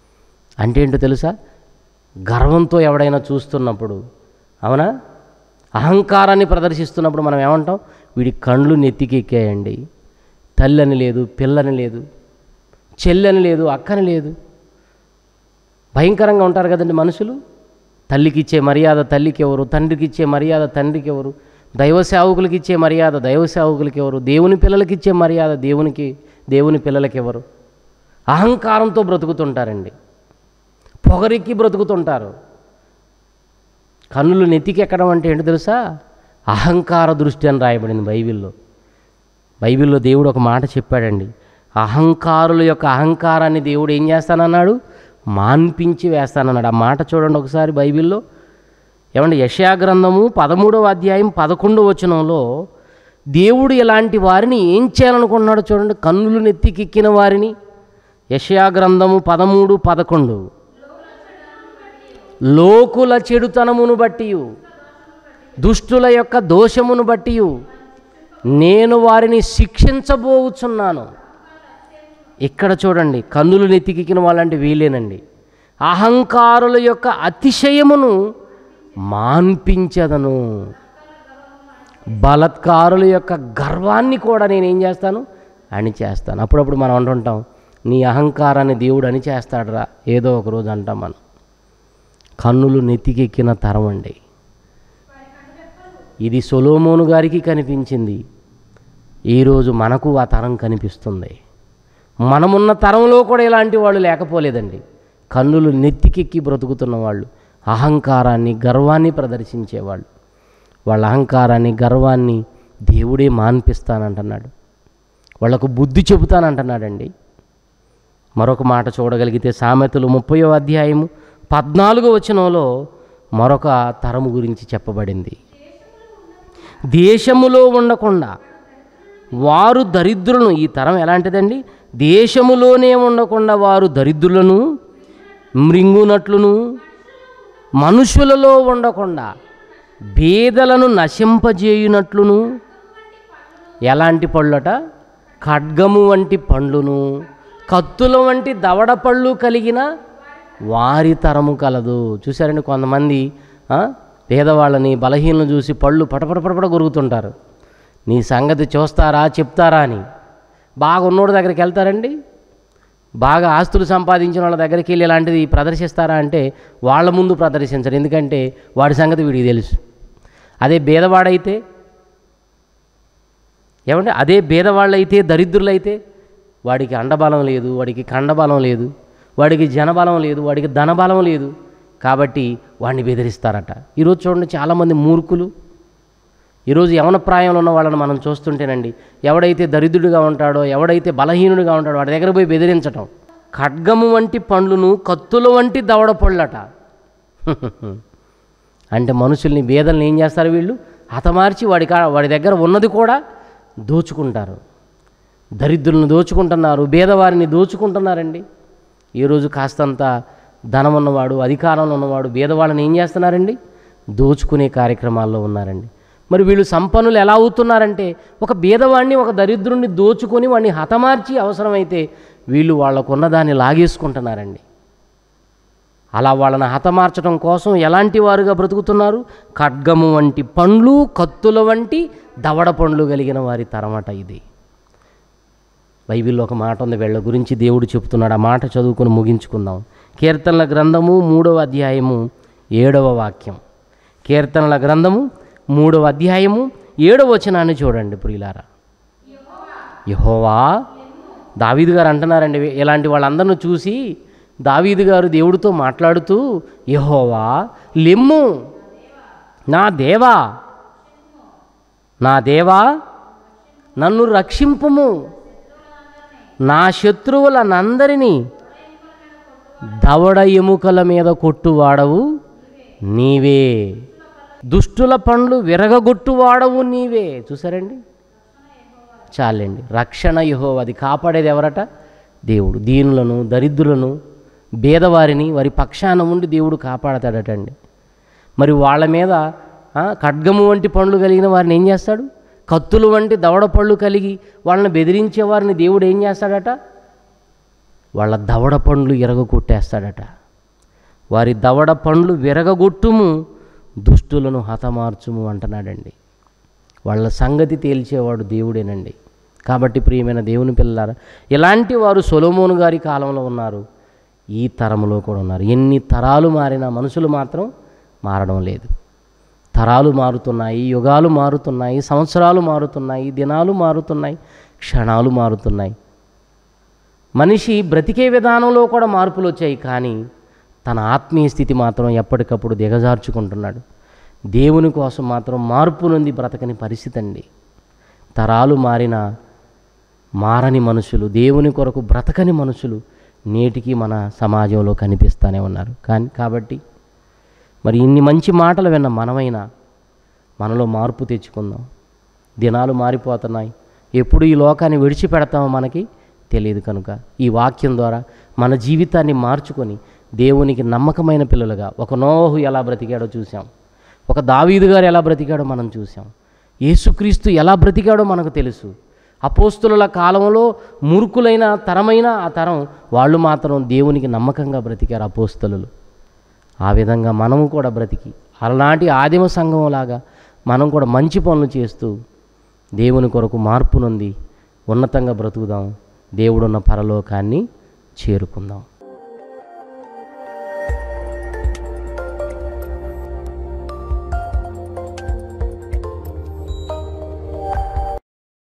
అంటే ఏంటో తెలుసా? గర్వంతో ఎవడైనా చూస్తున్నప్పుడు, అవునా, అహంకారాన్ని ప్రదర్శిస్తున్నప్పుడు మనం ఏమంటాం? వీడి కండ్లు నెత్తికెక్కాయండి. తల్లని లేదు, పిల్లని లేదు, చెల్లని లేదు, అక్కని లేదు. భయంకరంగా ఉంటారు కదండి మనుషులు. తల్లికి ఇచ్చే మర్యాద తల్లికి ఎవరు, తండ్రికి ఇచ్చే మర్యాద తండ్రికి ఎవరు, దైవ సేవకులకి ఇచ్చే మర్యాద దైవ సేవకులకి ఎవరు, దేవుని పిల్లలకి ఇచ్చే మర్యాద దేవుని పిల్లలకి ఎవరు? అహంకారంతో బ్రతుకుతుంటారండి, పొగరెక్కి బ్రతుకుతుంటారు. కన్నులు నెత్తికెక్కడం అంటే ఏంటో తెలుసా? అహంకార దృష్టి అని రాయబడింది బైబిల్లో దేవుడు ఒక మాట చెప్పాడండి. అహంకారుల యొక్క అహంకారాన్ని దేవుడు ఏం చేస్తానన్నాడు? మాన్పించి వేస్తానన్నాడు. ఆ మాట చూడండి ఒకసారి బైబిల్లో. ఏమంటే యెషయా గ్రంథము 13వ అధ్యాయం 11వ వచనంలో దేవుడు ఇలాంటి వారిని ఏం చేయాలనుకున్నాడో చూడండి. కన్నులు నెత్తికెక్కిన వారిని. యెషయా గ్రంథము 13:11 లోకుల చెడుతనమును బట్టి, దుష్టుల యొక్క దోషమును బట్టి నేను వారిని శిక్షించబోచున్నాను. ఇక్కడ చూడండి, కన్నులు నెత్తికెక్కిన వాళ్ళంటే వీలేనండి. అహంకారుల యొక్క అతిశయమును మాన్పించదను, బలత్కారుల యొక్క గర్వాన్ని కూడా నేనేం చేస్తాను? అణిచేస్తాను. అప్పుడప్పుడు మనం అంటుంటాం, నీ అహంకారాన్ని దేవుడు అణిచేస్తాడురా, ఏదో ఒక రోజు అంటాం మనం. కన్నులు నెత్తికెక్కిన తరం అండి ఇది. సొలొమోను గారికి కనిపించింది, ఈరోజు మనకు ఆ తరం కనిపిస్తుంది. మనమున్న తరంలో కూడా ఇలాంటి వాళ్ళు లేకపోలేదండి. కన్నులు నెత్తికెక్కి బ్రతుకుతున్న వాళ్ళు, అహంకారాన్ని గర్వాన్ని ప్రదర్శించేవాళ్ళు. వాళ్ళ అహంకారాన్ని గర్వాన్ని దేవుడే మాన్పిస్తానంటున్నాడు, వాళ్లకు బుద్ధి చెబుతానంటున్నాడండి. మరొక మాట చూడగలిగితే సామెతలు 30వ అధ్యాయము 14వ వచనంలో మరొక తరము గురించి చెప్పబడింది. దేశములో ఉండకుండా వారు దరిద్రులను, ఈ తరం ఎలాంటిదండి? దేశములోనే ఉండకుండా వారు దరిద్రులను మృంగునట్లును, మనుషులలో ఉండకుండా బేదలను నశింపజేయునట్లును. ఎలాంటి పళ్ళట? ఖడ్గము వంటి పండ్లును, కత్తుల వంటి దవడ పళ్ళు కలిగిన వారి తరము కలదు. చూసారండి, కొంతమంది పేదవాళ్ళని బలహీనలు చూసి పళ్ళు పటపట కొరుకుతుంటారు. నీ సంగతి చూస్తారా చెప్తారా అని. బాగా ఉన్నోడి దగ్గరికి వెళ్తారండి, బాగా ఆస్తులు సంపాదించిన వాళ్ళ దగ్గరికి వెళ్ళి ఇలాంటిది ప్రదర్శిస్తారా అంటే వాళ్ళ ముందు ప్రదర్శించరు, ఎందుకంటే వాడి సంగతి వీడికి తెలుసు. అదే భేదవాడైతే ఏమంటే, అదే భేదవాళ్ళైతే దరిద్రులైతే వాడికి అండబలం లేదు, వాడికి కండబలం లేదు, వాడికి జనబలం లేదు, వాడికి ధనబలం లేదు, కాబట్టి వాడిని బెదిరిస్తారట. ఈరోజు చూడండి, చాలామంది మూర్ఖులు. ఈరోజు యవన ప్రాయంలో ఉన్న వాళ్ళని మనం చూస్తుంటేనండి, ఎవడైతే దరిద్రుడిగా ఉంటాడో, ఎవడైతే బలహీనుడిగా ఉంటాడో వాడి దగ్గర పోయి బెదిరించటం. ఖడ్గము వంటి పండ్లును, కత్తుల వంటి దవడ పళ్ళట. అంటే మనుషుల్ని, బేదల్ని ఏం చేస్తారు వీళ్ళు? హతమార్చి వాడి దగ్గర ఉన్నది కూడా దోచుకుంటారు. దరిద్రులను దోచుకుంటున్నారు, బేదవారిని దోచుకుంటున్నారండి. ఈరోజు కాస్తంత ధనం ఉన్నవాడు, అధికారంలో ఉన్నవాడు బేదవాళ్ళని ఏం చేస్తున్నారండి? దోచుకునే కార్యక్రమాల్లో ఉన్నారండి. మరి వీళ్ళు సంపన్నులు ఎలా అవుతున్నారంటే, ఒక బేదవాడిని, ఒక దరిద్రుడిని దోచుకొని వాడిని హతమార్చి అవసరమైతే వీళ్ళు వాళ్ళకున్న దాన్ని లాగేసుకుంటున్నారండి. అలా వాళ్ళని హతమార్చడం కోసం ఎలాంటి వారుగా బ్రతుకుతున్నారు? ఖడ్గము వంటి పండ్లు, కత్తుల వంటి దవడ పండ్లు కలిగిన వారి తరమట ఇది. బైబిల్లో ఒక మాట ఉంది, వీళ్ళ గురించి దేవుడు చెప్తున్నాడు. ఆ మాట చదువుకొని ముగించుకుందాం. కీర్తనల గ్రంథము 3వ అధ్యాయము 7వ వాక్యం. కీర్తనల గ్రంథము 3వ అధ్యాయము 7వ వచనాన్ని చూడండి ప్రియులారా. యెహోవా, దావీదు గారు అంటున్నారండి, ఇలాంటి వాళ్ళందరిని చూసి దావీదు గారు దేవుడితో మాట్లాడుతూ, యెహోవా లెమ్ము, నా దేవా, నా దేవా నన్ను రక్షింపుము, నా శత్రువులనందరినీ దవడ ఎముకల మీద కొట్టువాడవు నీవే, దుష్టుల పండ్లు విరగగొట్టువాడవు నీవే. చూసారండి, చాలండి. రక్షణ యెహోవా, అది కాపాడేది ఎవరట? దేవుడు. దీనులను, దరిద్రులను, భేదవారిని వారి పక్షాన ఉండి దేవుడు కాపాడతాడటండి. మరి వాళ్ళ మీద ఖడ్గము వంటి పండ్లు కలిగిన వారిని ఏం చేస్తాడు? కత్తులు వంటి దవడ పళ్ళు కలిగి వాళ్ళని బెదిరించే వారిని దేవుడు ఏం చేస్తాడట? వాళ్ళ దవడ పండ్లు విరగొట్టేస్తాడట. వారి దవడ పండ్లు విరగొట్టుము, దుష్టులను హతమార్చుము అంటున్నాడండి. వాళ్ళ సంగతి తేల్చేవాడు దేవుడేనండి. కాబట్టి ప్రియమైన దేవుని పిల్లలారా, ఇలాంటి వారు సొలొమోను గారి కాలంలో ఉన్నారు, ఈ తరంలో కూడా ఉన్నారు. ఎన్ని తరాలు మారినా మనుషులు మాత్రం మారడం లేదు. తరాలు మారుతున్నాయి, యుగాలు మారుతున్నాయి, సంవత్సరాలు మారుతున్నాయి, దినాలు మారుతున్నాయి, క్షణాలు మారుతున్నాయి. మనిషి బ్రతికే విధానంలో కూడా మార్పులు వచ్చాయి, కానీ తన ఆత్మీయ స్థితి మాత్రం ఎప్పటికప్పుడు దిగజార్చుకుంటున్నాడు. దేవుని కోసం మాత్రం మార్పు నుండి బ్రతకని పరిస్థితి అండి. తరాలు మారిన మారని మనుషులు, దేవుని కొరకు బ్రతకని మనుషులు నేటికి మన సమాజంలో కనిపిస్తూనే ఉన్నారు. కాబట్టి మరి ఇన్ని మంచి మాటలు విన్న మనమైనా మనలో మార్పు తెచ్చుకుందాం. దినాలు మారిపోతున్నాయి, ఎప్పుడు ఈ లోకాన్ని విడిచిపెడతామో మనకి తెలియదు. కనుక ఈ వాక్యం ద్వారా మన జీవితాన్ని మార్చుకొని దేవునికి నమ్మకమైన పిల్లలుగా, ఒక నోహు ఎలా బ్రతికాడో చూసాం, ఒక దావీదు గారు ఎలా బ్రతికాడో మనం చూసాం, యేసుక్రీస్తు ఎలా బ్రతికాడో మనకు తెలుసు. అపోస్తుల కాలంలో మూర్ఖులైన తరమైన ఆ తరం వాళ్ళు మాత్రం దేవునికి నమ్మకంగా బ్రతికారు అపోస్తులు. ఆ విధంగా మనము కూడా బ్రతికి అలాంటి ఆదిమ సంఘంలాగా మనం కూడా మంచి పనులు చేస్తూ దేవుని కొరకు మార్పు నొంది ఉన్నతంగా బ్రతుకుదాం. దేవుడున్న పరలోకాన్ని చేరుకుందాం.